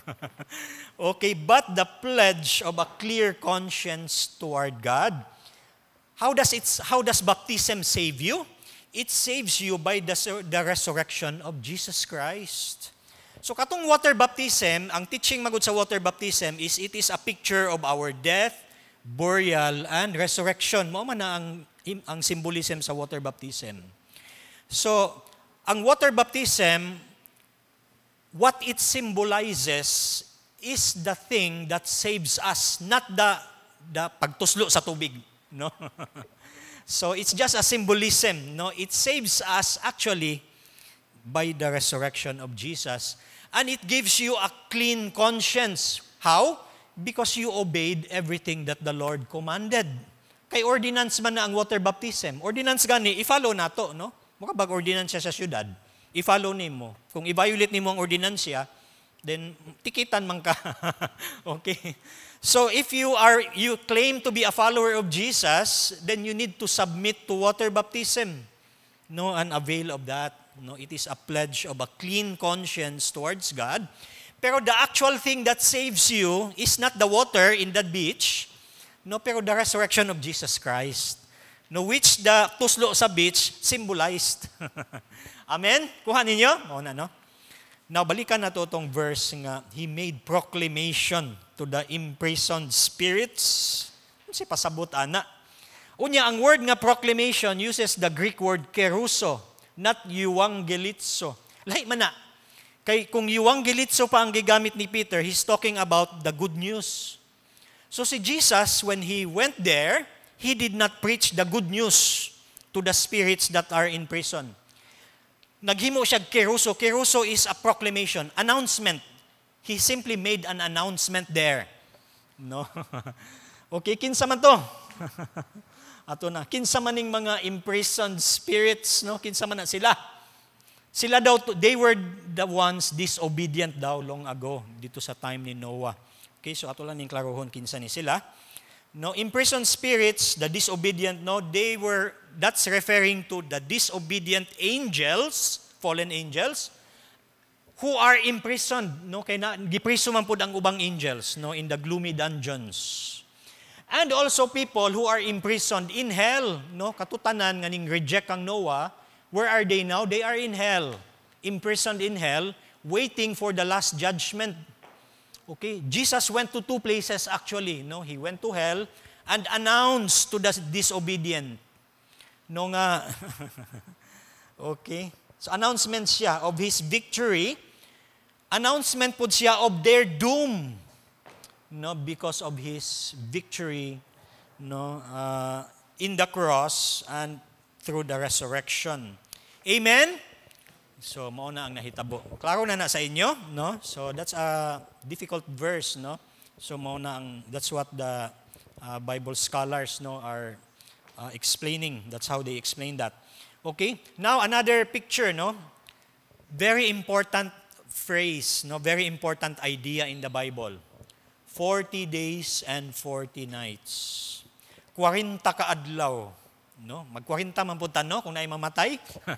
okay, but the pledge of a clear conscience toward God. How does baptism save you? It saves you by the resurrection of Jesus Christ. So katong water baptism, ang teaching magud sa water baptism is it is a picture of our death, burial, and resurrection. Mao man na ang symbolism sa water baptism. So, ang water baptism, what it symbolizes is the thing that saves us, not the pagtuslo sa tubig, no? So it's just a symbolism, no? It saves us actually by the resurrection of Jesus, and it gives you a clean conscience. How? Because you obeyed everything that the Lord commanded. Kay ordinance man na ang water baptism. Ordinance gani, i-follow nato, no? Mukha bag ordinance sa syudad. I-follow nimo. Kung i-violate nimo ang ordinansya, then tikitan man ka. Okay? So if you claim to be a follower of Jesus, then you need to submit to water baptism. No, and avail of that. No, it is a pledge of a clean conscience towards God. Pero the actual thing that saves you is not the water in that beach, no, pero the resurrection of Jesus Christ. No, which the tuslo sa beach symbolized. Amen? Kuha ninyo? O na, no? Now, balikan na to itong verse nga, He made proclamation to the imprisoned spirits. Si pasabot, ana. Unya, ang word nga proclamation uses the Greek word keruso, not euangelizo. Lahi man na. Kay kung euangelizo pa ang gigamit ni Peter, he's talking about the good news. So si Jesus, when He went there, He did not preach the good news to the spirits that are in prison. Naghimo siya keruso. Keruso is a proclamation, announcement. He simply made an announcement there. No? Okay, kinsa man to? Ato na. Kinsa man ning mga imprisoned spirits, no? Kinsa man na sila? Sila daw, they were the ones disobedient daw long ago, dito sa time ni Noah. Okay, so ato lang ning klarohon kinsa ni sila. No, imprisoned spirits, the disobedient, no, that's referring to the disobedient angels, fallen angels, who are imprisoned, no, kay na gipriso man pud ang ubang angels, no, in the gloomy dungeons. And also people who are imprisoned in hell, no, katutanan nga ning reject kang Noah, where are they now? They are in hell, imprisoned in hell, waiting for the last judgment. Okay, Jesus went to two places actually, no? He went to hell and announced to the disobedient. No nga. Okay. So announcement siya of His victory. Announcement po siya of their doom. No, because of His victory, no, in the cross and through the resurrection. Amen. So, mao na ang nahitabo. Klaro na sa inyo, no? So, that's a difficult verse, no? So, that's what the Bible scholars, no, are explaining. That's how they explain that. Okay? Now, another picture, no? Very important phrase, no? Very important idea in the Bible. 40 days and 40 nights. 40 ka adlaw. No, mag-40 man punta, no, kung naay mamatay.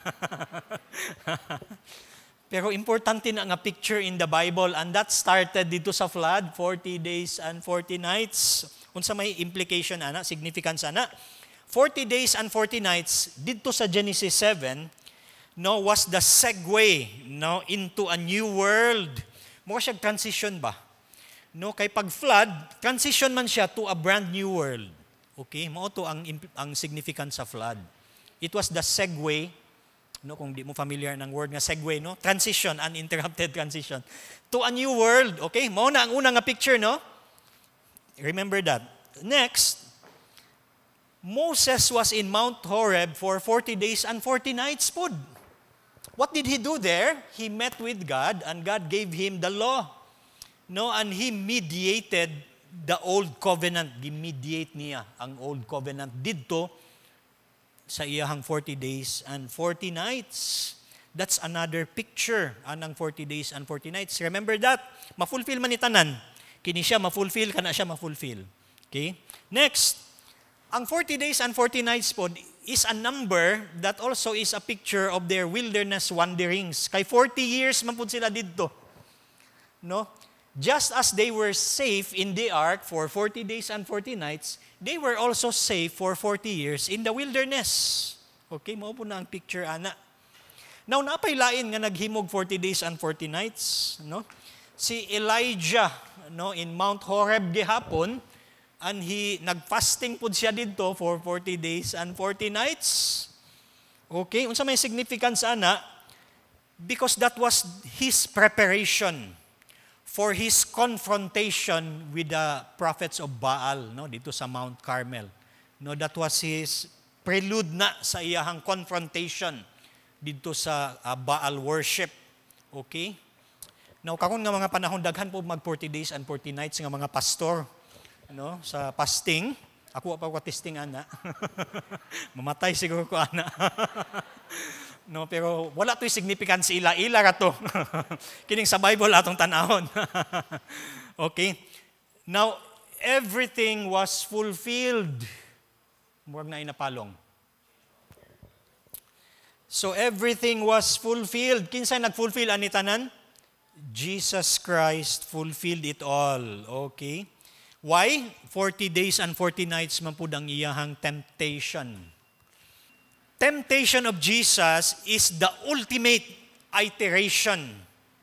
Pero importante na nga picture in the Bible, and that started dito sa flood, 40 days and 40 nights. Unsa may implication ana, significance ana. 40 days and 40 nights dito sa Genesis 7, no, was the segue, no, into a new world. Mo siya transition ba? No, kay pag flood, transition man siya to a brand new world. Okay, mao to ang significance sa flood. It was the segue, no, kung di mo familiar ng word nga segue, no, transition, uninterrupted transition to a new world. Okay, mao na ang una nga picture, no? Remember that. Next, Moses was in Mount Horeb for 40 days and 40 nights pod. What did he do there? He met with God and God gave him the law. No, and he mediated the old covenant, gi-mediate niya ang old covenant didto sa iyahang 40 days and 40 nights. That's another picture anang 40 days and 40 nights. Remember that? Ma-fulfill man ni tanan. Kini siya ma-fulfill, kana siya ma-fulfill. Okay? Next, ang 40 days and 40 nights po, is a number that also is a picture of their wilderness wanderings. Kay 40 years man pud sila didto. No? Just as they were safe in the ark for 40 days and 40 nights, they were also safe for 40 years in the wilderness. Okay, mao po na ang picture ana. Now napay lain nga naghimog 40 days and 40 nights, no? Si Elijah, no, in Mount Horeb gihapon, and nagfasting pud siya didto for 40 days and 40 nights. Okay, unsa may significance ana? Because that was his preparation for his confrontation with the prophets of Baal, no, dito sa Mount Carmel. No, that was his prelude na sa iyahang confrontation dito sa Baal worship. Okay? Now, karon nga mga panahon daghan po mag 40 days and 40 nights nga mga pastor, no, sa fasting. Ako pa ko testing ana. Mamatay siguro ko ana. No, pero wala to'y significance ila ra to. Kining sa Bible atong tanahon. Okay? Now, everything was fulfilled. Murag na inapalong. So everything was fulfilled. Kinsay nag-fulfill ani tanan? Jesus Christ fulfilled it all. Okay? Why? 40 days and 40 nights man pud ang iyahang temptation. Temptation of Jesus is the ultimate iteration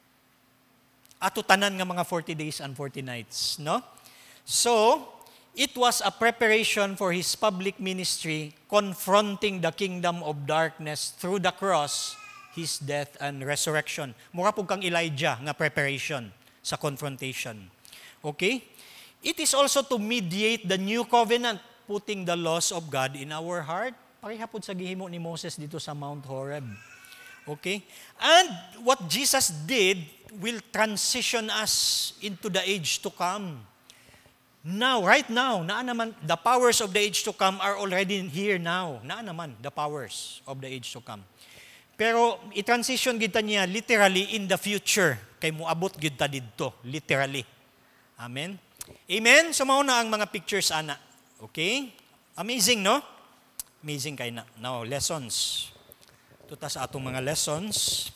ato tanan nga mga 40 days and 40 nights, no? So, it was a preparation for his public ministry confronting the kingdom of darkness through the cross, his death and resurrection. Mura pug kang Elijah nga preparation sa confrontation. Okay? It is also to mediate the new covenant, putting the laws of God in our heart. Parehapod sa gihimo ni Moses dito sa Mount Horeb. Okay? And what Jesus did will transition us into the age to come. Now, right now, naa naman, the powers of the age to come are already here now. Naa naman, the powers of the age to come. Pero, i-transition kita niya literally in the future. Kay muabot kita dito, literally. Amen? Amen? So, mauna ang mga pictures, ana. Okay? Amazing, no? Amazing kay na. Now, lessons. Ito sa atong mga lessons.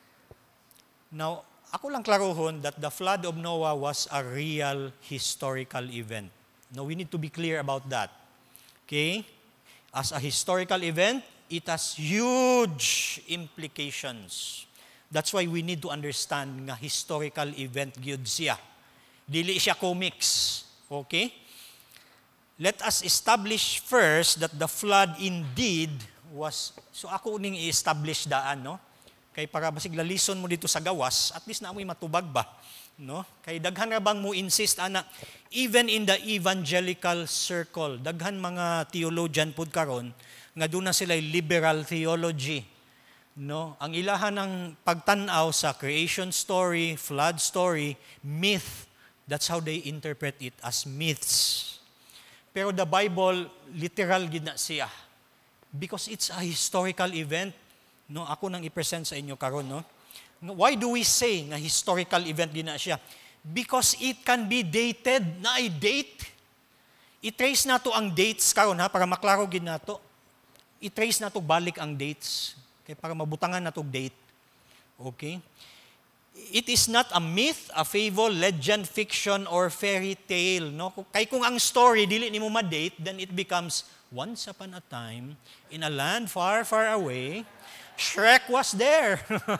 Now, ako lang klarohon that the flood of Noah was a real historical event. Now, we need to be clear about that. Okay? As a historical event, it has huge implications. That's why we need to understand nga historical event gyud siya. Dili siya comics. Okay? Let us establish first that the flood indeed was, so ako ning i-establish daan, no? Kay para basig lalison mo dito sa gawas, at least na amoy matubag ba, no? Kay daghan ra bang mo insist ana, even in the evangelical circle, daghan mga theologian pud karon nga duna sila liberal theology, no? Ang ilahan ng pagtan-aw sa creation story, flood story, myth, that's how they interpret it, as myths. Pero the Bible, literal gid na siya. Because it's a historical event. No, ako nang i-present sa inyo karon, no? Why do we say nga historical event gid na siya? Because it can be dated, na ay date. I-trace nato ang dates karon ha para maklaro gid nato. I-trace nato balik ang dates kay para mabutangan nato date. Okay? It is not a myth, a fable, legend, fiction, or fairy tale. No? Kay kung ang story, dili nimo ma-date, then it becomes, once upon a time, in a land far, far away, Shrek was there.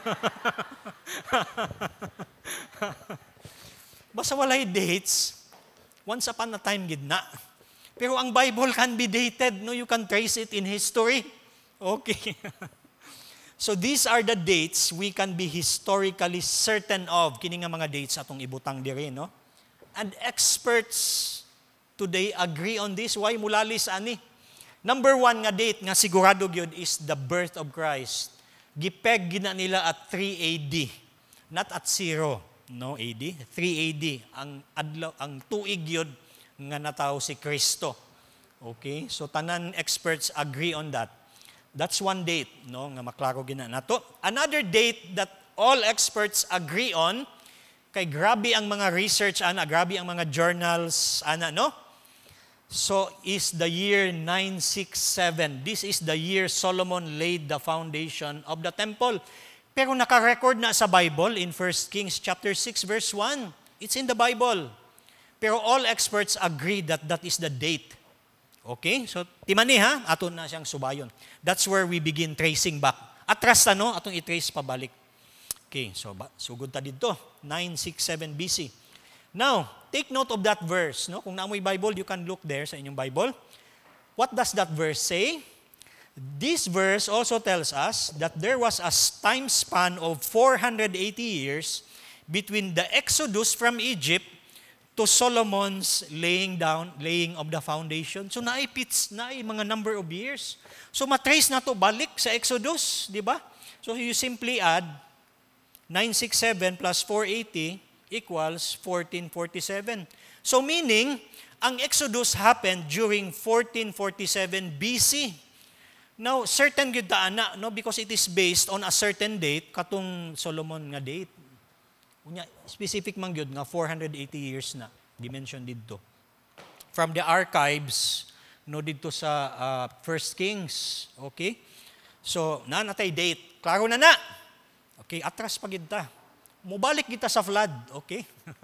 Basta walay dates, once upon a time gid na. Pero ang Bible can be dated. No? You can trace it in history. Okay. So these are the dates we can be historically certain of. Kini nga mga dates atong ibutang diri, no? And experts today agree on this. Why mulalis ani? Number one nga date nga sigurado gyud is the birth of Christ. Gipeg gina nila at 3 AD. Not at 0, no AD. 3 AD ang tuig gyud nga natawo si Kristo. Okay? So tanan experts agree on that. That's one date, no, nga maklaro gina nato. Another date that all experts agree on, kay grabe ang mga research ana, grabe ang mga journals ana, no? So is the year 967. This is the year Solomon laid the foundation of the temple. Pero naka-record na sa Bible in 1 Kings chapter 6 verse 1. It's in the Bible. Pero all experts agree that that is the date. Okay? So timani ha, aton na siyang subayon. That's where we begin tracing back. Atras na no, atong i-trace pabalik. Okay, so sugod ta dito, 967 BC. Now, take note of that verse, no? Kung naamoy Bible, you can look there sa inyong Bible. What does that verse say? This verse also tells us that there was a time span of 480 years between the Exodus from Egypt to Solomon's laying of the foundation. So naay mga number of years. So matrace na to balik sa Exodus, di ba? So you simply add 967 plus 480 equals 1447. So meaning, ang Exodus happened during 1447 BC. Now, certain gyud ta ana, no, because it is based on a certain date katong Solomon nga date. Unya specific man gyud nga 480 years na dimension didto. From the archives no didto sa First Kings, okay? So, natay date. Klaro na na. Okay, atras pa gid ta. Mubalik kita sa flood, okay?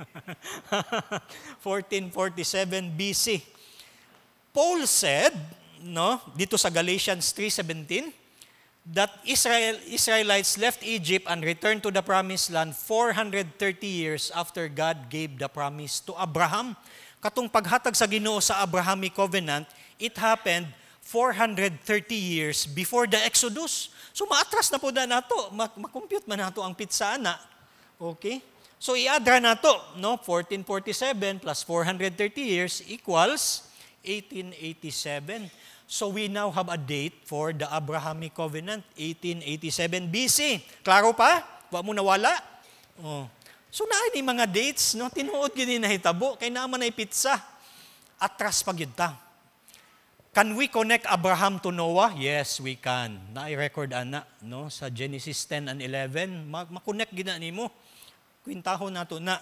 1447 BC. Paul said, no, dito sa Galatians 3:17, that Israelites left Egypt and returned to the promised land 430 years after God gave the promise to Abraham. Katong paghatag sa Ginoo sa Abrahamic covenant, it happened 430 years before the Exodus. So maatras na po na nato, makompute man nato ang pitsa na. Okay? So i-add nato, no, 1447 plus 430 years equals 1887. So we now have a date for the Abrahamic Covenant, 1887 BC. Klaro pa? Wa mo nawala? Oh. So naay ni mga dates, no? Tinuod gini nahitabo kay naman ay pitsa. Atras pa gyud ta. Can we connect Abraham to Noah? Yes, we can. Naay-record ana, no, sa Genesis 10 and 11. Ma-connect gina nimo. Kwintahon nato na.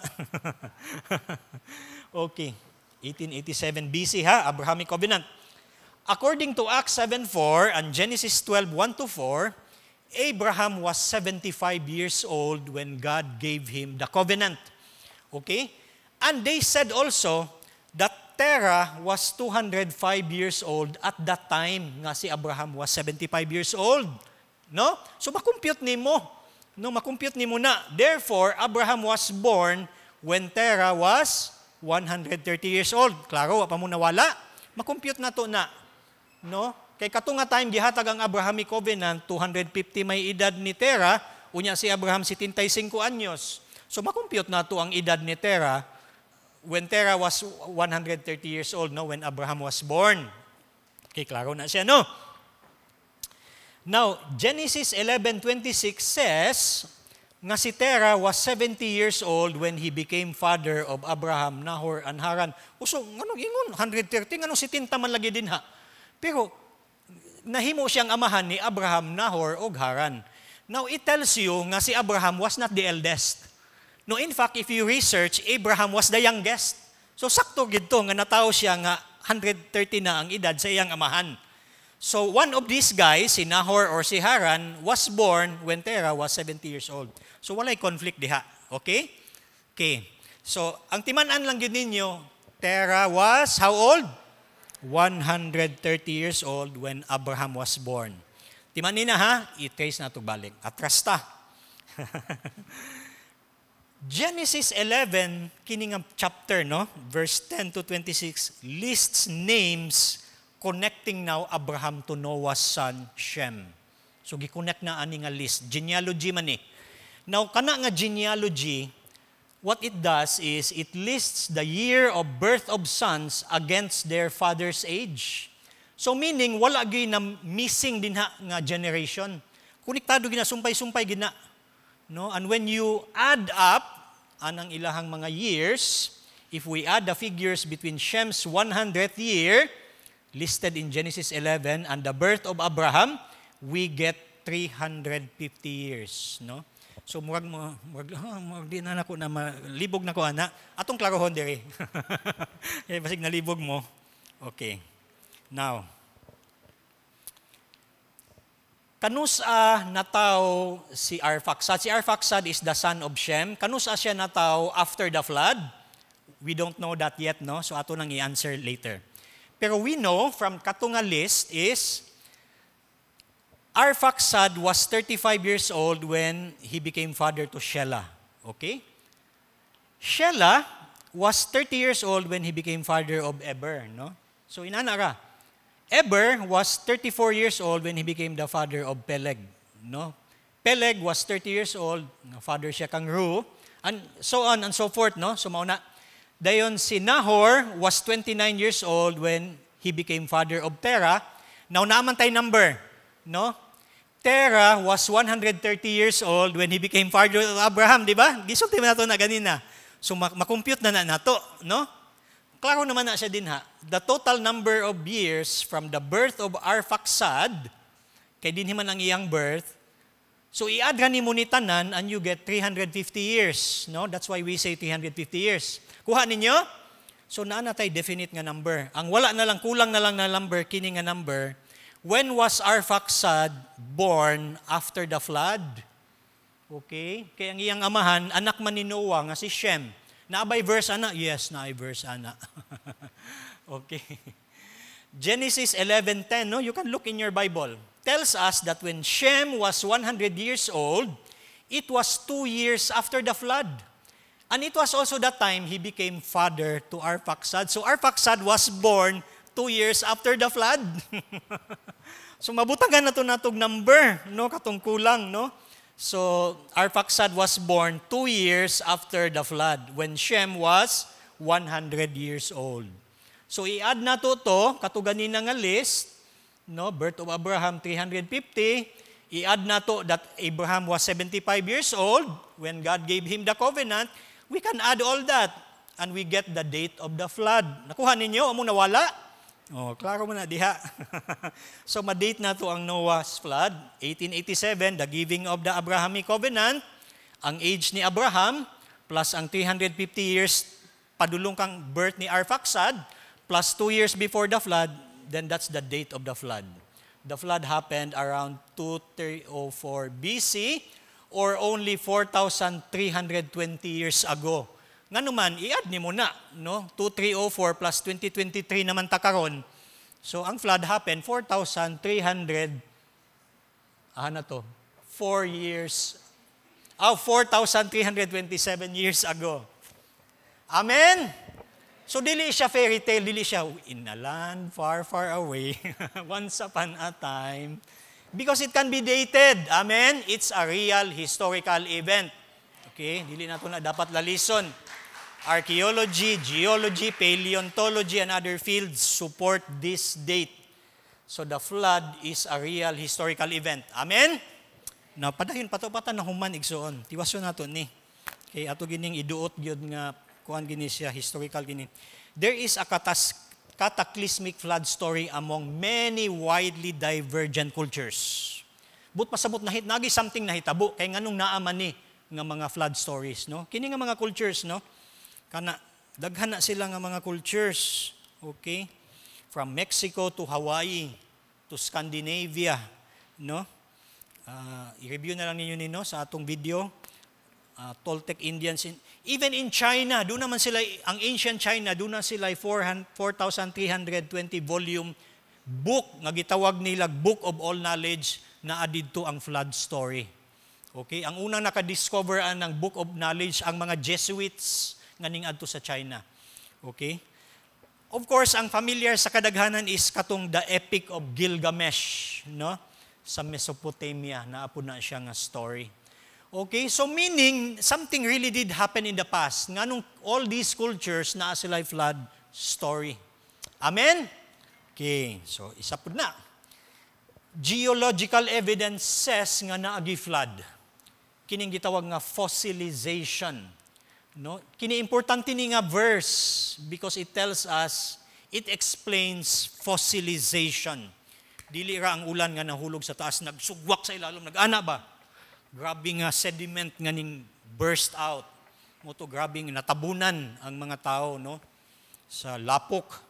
Okay. 1887 BC ha, Abrahamic Covenant. According to Acts 7:4 and Genesis 12:1-4, Abraham was 75 years old when God gave him the covenant. Okay? And they said also that Terah was 205 years old at that time nga si Abraham was 75 years old. No? So makompute nimo. No, makompute nimo na. Therefore, Abraham was born when Terah was 130 years old. Klaro, pa mo nawala? Makompute na to na. No? Kay katunga time gihatag ang Abrahamic Covenant, 250 may edad ni Terah, unya si Abraham 75 anyos. So makompute na to ang edad ni Terah when Terah was 130 years old, no, when Abraham was born. Okay, klaro na siya, no? Now, Genesis 11:26 says nga si Terah was 70 years old when he became father of Abraham, Nahor, and Haran. Uso, ano ingon? 130, ano 70 man lagi din ha. Pero, nahimo siyang amahan ni Abraham, Nahor, o Haran. Now, it tells you nga si Abraham was not the eldest. No, in fact, if you research, Abraham was the youngest. So, sakto gito nga natawo siya nga 130 na ang edad sa iyang amahan. So, one of these guys, si Nahor or si Haran, was born when Terah was 70 years old. So, walay conflict diha. Okay? Okay. So, ang timanan lang yun ninyo, Terah was how old? 130 years old when Abraham was born. Timanin na ha, i-trace na ito balik. Atras ta. Genesis 11, kining chapter, no? Verse 10-26, lists names connecting now Abraham to Noah's son, Shem. So, gi-connect na ani nga list. Genealogy man eh. Now, kana nga genealogy, what it does is it lists the year of birth of sons against their father's age. So meaning, wala gyud na missing din ha nga generation. Konektado gina, sumpay-sumpay gina. No? And when you add up anang ilahang mga years, if we add the figures between Shem's 100th year, listed in Genesis 11, and the birth of Abraham, we get 350 years. No? So, murag di na nako na libog na ko ana. Atong klarohon diri. Kaya basig nalibog mo. Okay. Now, kanusa nataw si Arphaxad? Si Arphaxad is the son of Shem. Kanusa siya nataw after the flood? We don't know that yet, no? So ato nang i-answer later. Pero we know from katunga list is Arphaxad was 35 years old when he became father to Shelah. Okay? Shelah was 30 years old when he became father of Eber, no? So inanara. Eber was 34 years old when he became the father of Peleg, no? Peleg was 30 years old, father siya kang Ru, and so on and so forth, no? So mauna. Dayon si Nahor was 29 years old when he became father of Terah. Now naman tayo number, no? Terah was 130 years old when he became father of Abraham, di ba? Gisulti mo na ito na ganina. So makompute na nato, no? Klaro naman na siya din ha. The total number of years from the birth of Arphaxad, kay din himan ang iyang birth, so i-add ni mo ni tanan and you get 350 years, no? That's why we say 350 years. Kuha ninyo? So naa tay definite nga number. Ang wala na lang, kulang na lang na number, kini nga number. When was Arphaxad born after the flood? Okay? Kaya ang iyang amahan, anak man ni Noah nga si Shem. Naabay verse ana? Yes, naabay verse ana. Okay. Genesis 11:10, no? You can look in your Bible. Tells us that when Shem was 100 years old, it was 2 years after the flood. And it was also that time he became father to Arphaxad. So Arphaxad was born 2 years after the flood. So mabutagan na ito natog number, no? Katong kulang, no? So Arphaxad was born 2 years after the flood when Shem was 100 years old. So i-add na to katuganin na nga list, no? Birth of Abraham 350. I-add na to that Abraham was 75 years old when God gave him the covenant. We can add all that and we get the date of the flood. Nakuha ninyo? Amo nawala? Oh, klaro mo na diha. So ma-date na to ang Noah's flood, 1887, the giving of the Abrahamic covenant, ang age ni Abraham plus ang 350 years padulong kang birth ni Arphaxad plus 2 years before the flood, then that's the date of the flood. The flood happened around 2304 BC or only 4,320 years ago. Nga naman, i-add ni mo na, no? 2304 plus 2023 naman takaron. So, ang flood happened 4,300, 4 years, 4,327 years ago. Amen? So, dili siya fairy tale, dili siya in a land far, far away, once upon a time. Because it can be dated. Amen? It's a real historical event. Okay? Dili na ito na dapat lalison. Archaeology, geology, paleontology, and other fields support this date. So the flood is a real historical event. Amen? Now, padayon patupatan na human igsoon. Tiwaso nato ni. Kay ato gining iduot gyud nga kuan gini siya historical gini. There is a cataclysmic flood story among many widely divergent cultures. But pasabot na nagi something nahitabo kay nganong naaman ni nga mga flood stories, no? Kini nga mga cultures, no? Kana daghan na sila nga mga cultures, okay? From Mexico to Hawaii to Scandinavia, no? I-review na lang ninyo nino sa atong video. Toltec Indians, even in China, doon naman sila, ang ancient China, doon na sila 4,320 volume book nga gitawag nila Book of All Knowledge na adidto ang flood story. Okay, ang unang nakadiscover ng Book of Knowledge ang mga Jesuits nganing adto sa China. Okay? Of course, ang familiar sa kadaghanan is katong the Epic of Gilgamesh, no? Sa Mesopotamia, naapo na siya nga story. Okay, so meaning something really did happen in the past. Nganong all these cultures naa sila flood story. Amen? Okay, so isa pud na. Geological evidence says nga naagi flood. Kining gitawag nga fossilization. No? Kini importante ni nga verse because it tells us, it explains fossilization. Dili ra ang ulan nga nahulog sa taas, nagsugwak sa ilalom, nag-ana ba? Grabe nga sediment nga ning burst out. Moto grabe nga natabunan ang mga tao, no? Sa lapok.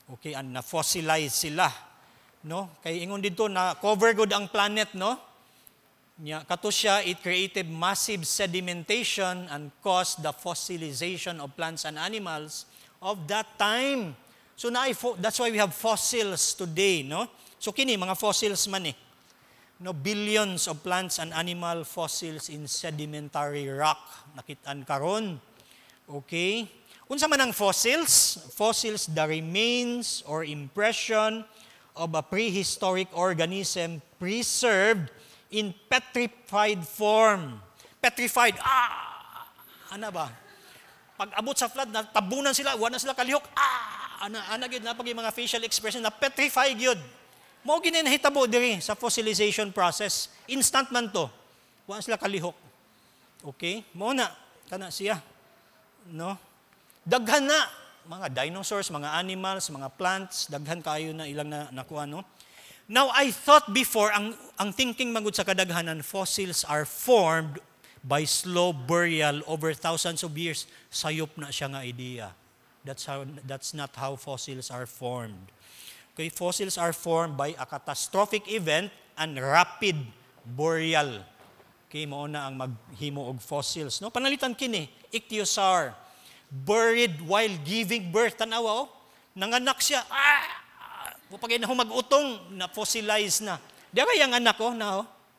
Okay, and na-fossilize sila. No? Kay ingon dito na cover good ang planet, no? Nya kato siya, it created massive sedimentation and caused the fossilization of plants and animals of that time. So that's why we have fossils today, no? So kini mga fossils man eh. No, billions of plants and animal fossils in sedimentary rock nakitaan karon. Okay? Unsa man ang fossils? Fossils, the remains or impression of a prehistoric organism preserved in petrified form. Petrified. Ano ba? Pag abot sa flood, tabunan sila, wala na sila kalihok. Ana gid na pag mga facial expression na petrified yun. Mao gini nahitabo diri sa fossilization process. Instant man to. Wala sila kalihok. Okay? Mao na kana siya. No? Daghan na mga dinosaurs, mga animals, mga plants, daghan kayo na ilang nakuha, no? Now, I thought before, ang thinking magud sa kadaghanan, fossils are formed by slow burial over thousands of years. Sayop na siya nga idea. That's not how fossils are formed. Okay, fossils are formed by a catastrophic event and rapid burial. Okay, mao na ang maghimo og fossils, no? Panalitan kini, ichthyosaur, buried while giving birth. Tanawa, nanganak siya. Pag na mag-utong, na-fossilize na. Di ba yung anak ko na,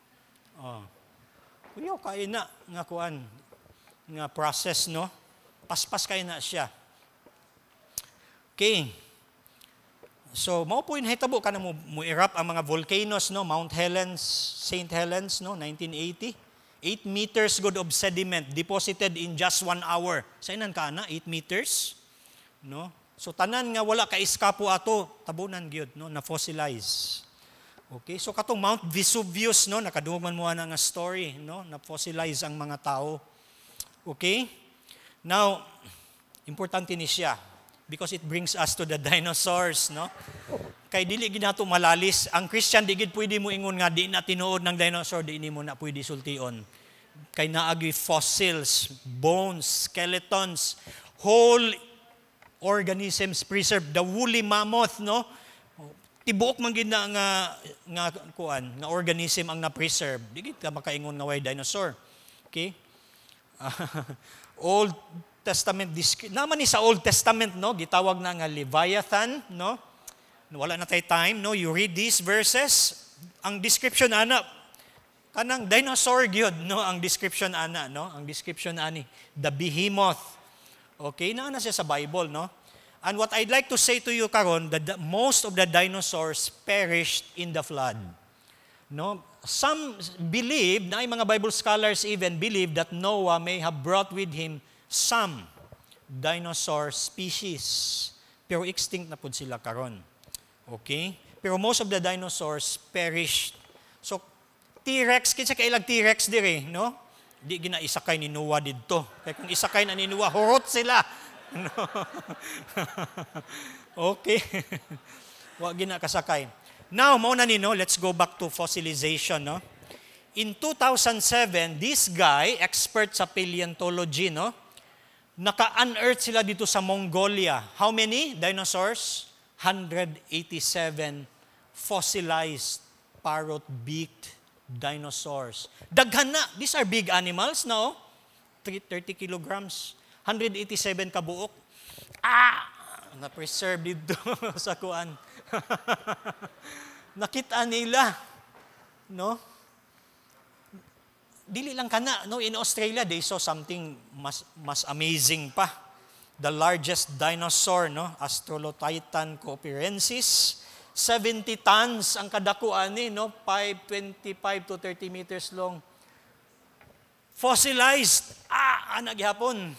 kuyaw kayo na, nga kuan, nga process, no? Paspas kayo na siya. Okay. So, mao po yung hitabo ka na mo erupt ang mga volcanoes, no? Mount Helens, St. Helens, no? 1980. 8 meters good of sediment deposited in just 1 hour. Sainan ka na? 8 meters? No? So tanan nga wala ka iskapo ato, tabunan gyud, no, na fossilize. Okay, so katong Mount Vesuvius, no, nakadungog man mo na nga story, no, na fossilize ang mga tao. Okay? Now, importante ni siya because it brings us to the dinosaurs, no? Kay dili gid nato malalis, ang Christian di gid pwede mo ingon nga di na tinuod ng dinosaur, di ni mo na pwede sultion. Kay naagi fossils, bones, skeletons, whole organisms preserved. The woolly mammoth, no? Tibuok man gid na nga kuan, nga organism ang na-preserve. Di gid ka makaingon nga way dinosaur. Okay? Old Testament naman ni sa Old Testament, no, gitawag na nga Leviathan, no? Wala na tay time, no? You read these verses, ang description ana kanang dinosaur gyud, no? Ang description ana, no? Ang description ani, the behemoth. Okay, na siya sa Bible, no? And what I'd like to say to you karon, that most of the dinosaurs perished in the flood. No? Some believe, na mga Bible scholars even believe that Noah may have brought with him some dinosaur species. Pero extinct na pud sila karon. Okay? Pero most of the dinosaurs perished. So T-Rex, kinsa kay ilang T-Rex dire, no? Di ginaisakay ni Noah didto. Kaya kung isakay na ni Noah, hurot sila. No? Okay. Wa ginakasakay. Now, mao na ni, no? Let's go back to fossilization, no? In 2007, this guy, expert sa paleontology, no? Naka-unearth sila dito sa Mongolia. How many dinosaurs? 187 fossilized parrot-beaked dinosaurs. Daghan na. These are big animals, no? 30 kilograms. 187 kabuok. Na-preserve dito sa kuan. Nakita nila. No? Dili lang kana, no? In Australia, they saw something mas amazing pa. The largest dinosaur, no? Australotitan cooperensis. 70 tons ang kadakuan ni, no? 25 to 30 meters long. Fossilized. Nagyapon.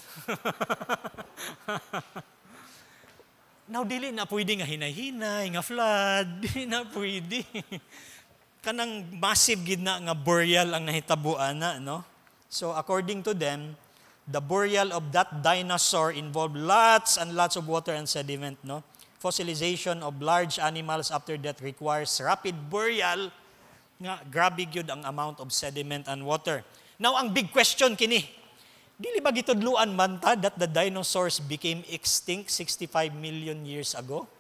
Now, dili na pwede nga hinay-hinay, nga flood. Dili na pwede. Kanang massive gid na nga burial ang nahitabuan na, no? So, according to them, the burial of that dinosaur involved lots and lots of water and sediment, no? Fossilization of large animals after death requires rapid burial. Nga, grabe gyud ang amount of sediment and water. Now, ang big question kini, dili ba gitudluan man ta that the dinosaurs became extinct 65 million years ago?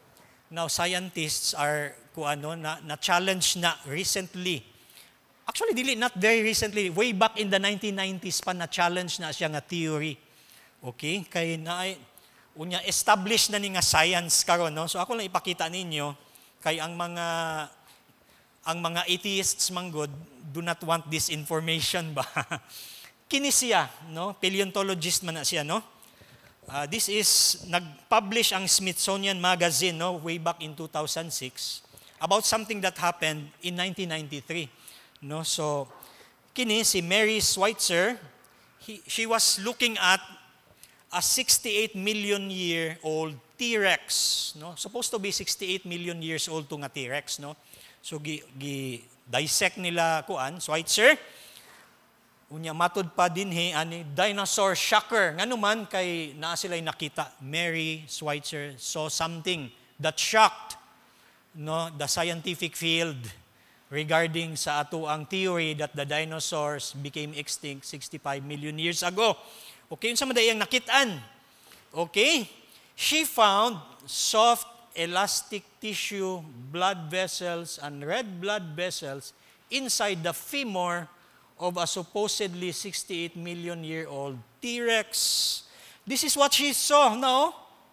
Now, scientists are na-challenge na recently. Actually, not very recently. Way back in the 1990s pa na-challenge na siya nga theory. Okay? Kaya established na ni nga science karon, no? So ako lang ipakita ninyo kay ang mga atheists manggod do not want this information ba. Kini siya, no? Paleontologist man na siya, no? This is nag-publish ang Smithsonian Magazine, no, way back in 2006 about something that happened in 1993, no? So kini si Mary Schweitzer, she was looking at a 68 million year old T-Rex, no? Supposed to be 68 million years old to nga T-Rex, no? So dissect nila Schweitzer. Unya matud pa dinhi ani dinosaur shocker. Nganuman kay naa sila'y nakita. Mary Schweitzer saw something that shocked, no, the scientific field regarding sa ato ang theory that the dinosaurs became extinct 65 million years ago. Okay, unsa man dayang nakitaan? Okay? She found soft elastic tissue, blood vessels, and red blood vessels inside the femur of a supposedly 68 million year old T-Rex. This is what she saw, no?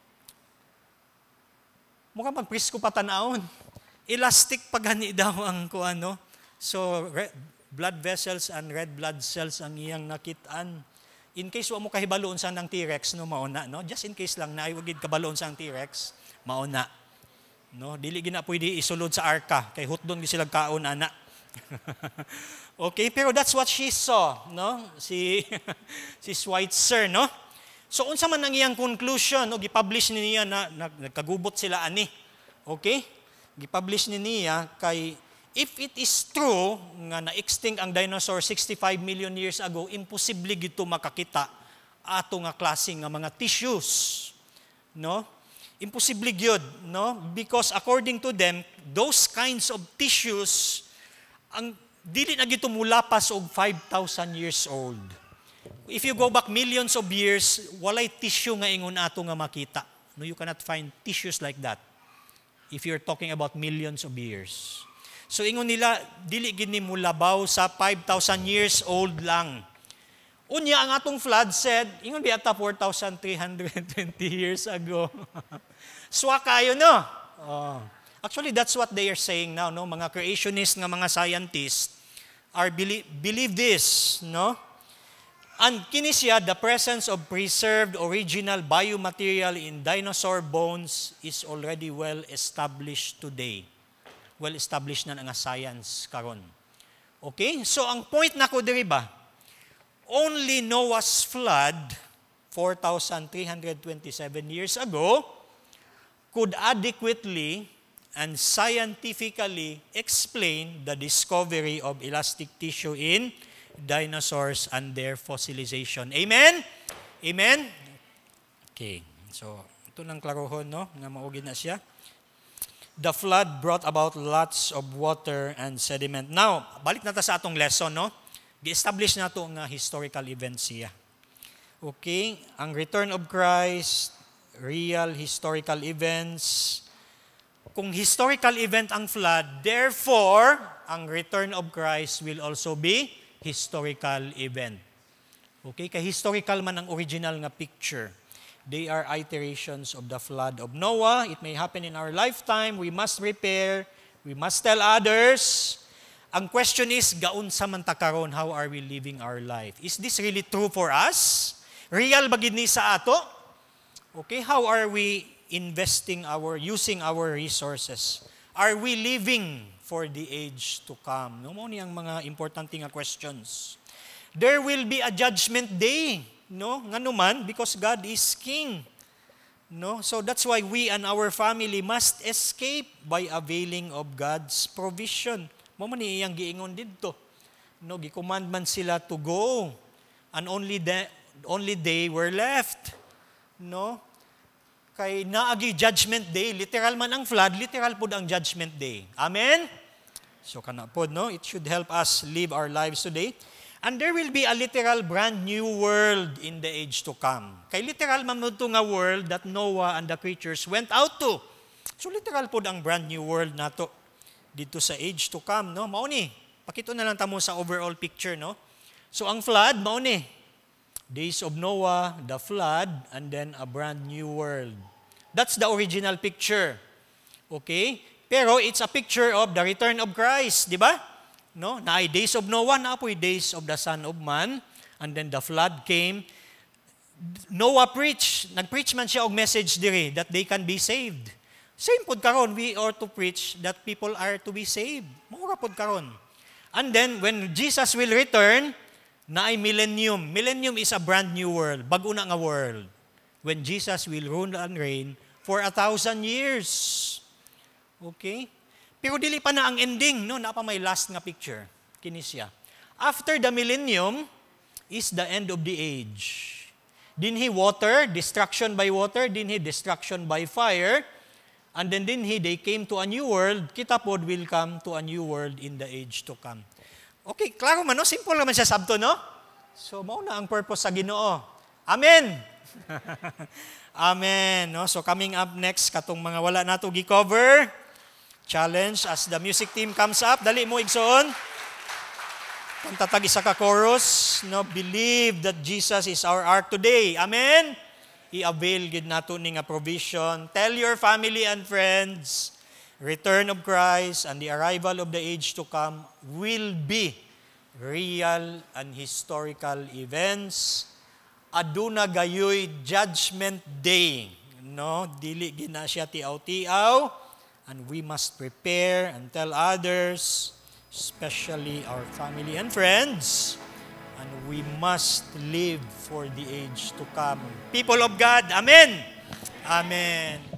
Mukhang pagprisko pa tanawon. Elastic pagani daw ang kuano. So, blood vessels and red blood cells ang iyang nakitaan. In case wa mo kahibaloon sa ng T-Rex, no, mauna, no? Just in case lang na iwagid kabaloon sa ng T-Rex, mauna. No, dili gina pwede isulod sa arka kay hutdon gi sila kaon ana. Okay, pero that's what she saw, no? Si Schweitzer, no? So unsa man ang iyang conclusion, no? Gipublish ni niya na nagkagubot sila ani. Okay? Gipublish ni niya kay if it is true nga na-extinct ang dinosaur 65 million years ago, imposible gito makakita ato nga klase nga mga tissues, no? Imposible gyud, no? Because according to them, those kinds of tissues ang dili na gito mulapas og 5,000 years old. If you go back millions of years, walay tissue nga ingon ato nga makita. No, you cannot find tissues like that if you're talking about millions of years. So ingon nila, dili gid ni mulabaw sa 5,000 years old lang. Unya ang atong flood said, ingon biata 4,320 years ago. Swa kayo, no? Oh. Actually, that's what they are saying now, no? Mga creationists nga mga scientists are believe this, no? And kini siya, the presence of preserved original biomaterial in dinosaur bones is already well established today. Well established na nga science karon. Okay? So ang point nako diri ba? Only Noah's flood 4,327 years ago could adequately and scientifically explain the discovery of elastic tissue in dinosaurs and their fossilization. Amen? Amen? Okay. So, ito nang klarohon, no? Nga maugid na siya. The flood brought about lots of water and sediment. Now, balik na ta sa atong lesson, no? Gi-establish na ito nga historical events siya. Okay? Ang return of Christ, real historical events. Kung historical event ang flood, therefore, ang return of Christ will also be historical event. Okay? Kaya historical man ang original nga picture. They are iterations of the flood of Noah. It may happen in our lifetime. We must prepare. We must tell others. Ang question is, gaun sa man ta karon, how are we living our life? Is this really true for us? Real ba gid ni sa ato? Okay, how are we using our resources? Are we living for the age to come? No mo ni ang mga importante nga questions. There will be a judgment day, no? Nganuman because God is king. No? So that's why we and our family must escape by availing of God's provision. Mo man ni iyang giingon didto. No, gi-command man sila to go. And only they were left. No? Kay naagi judgment day, literal man ang flood, literal pod ang judgment day. Amen? So kana pod, no? It should help us live our lives today. And there will be a literal brand new world in the age to come. Kay literal man mo nga world that Noah and the creatures went out to. So literal po ang brand new world nato dito sa age to come, no? Mao ni. Pakito na lang tamo sa overall picture, no? So ang flood mao ni. Days of Noah, the flood, and then a brand new world. That's the original picture. Okay? Pero it's a picture of the return of Christ, di ba? No? Naay days of Noah, naapoy days of the Son of Man, and then the flood came. Noah nag-preach man siya og message diri that they can be saved. Same pod karon, we are to preach that people are to be saved. Mura pod karon. And then when Jesus will return, naay millennium. Millennium is a brand new world, bag-o na nga world. When Jesus will rule and reign for 1,000 years. Okay? Pero dili pa na ang ending, no? Napa may last nga picture. Kini siya. After the millennium is the end of the age. Dinhi water, destruction by water, dinhi destruction by fire, and then dinhi they came to a new world, kita pod will come to a new world in the age to come. Okay, klaro man, no? Simple naman siya sabto, no? So, mao na ang purpose sa Ginoo. Amen! Amen. No? So, coming up next, katong mga wala nato gi-cover, challenge as the music team comes up. Dali mo, igsoon. Pantatag isa ka chorus, no? Believe that Jesus is our ark today. Amen? I-avail gid nato ni nga provision. Tell your family and friends, return of Christ and the arrival of the age to come will be real and historical events. Aduna gayoy judgment day. No, dili gina siya tiaw-tiaw, and we must prepare and tell others, especially our family and friends, and we must live for the age to come. People of God, amen. Amen.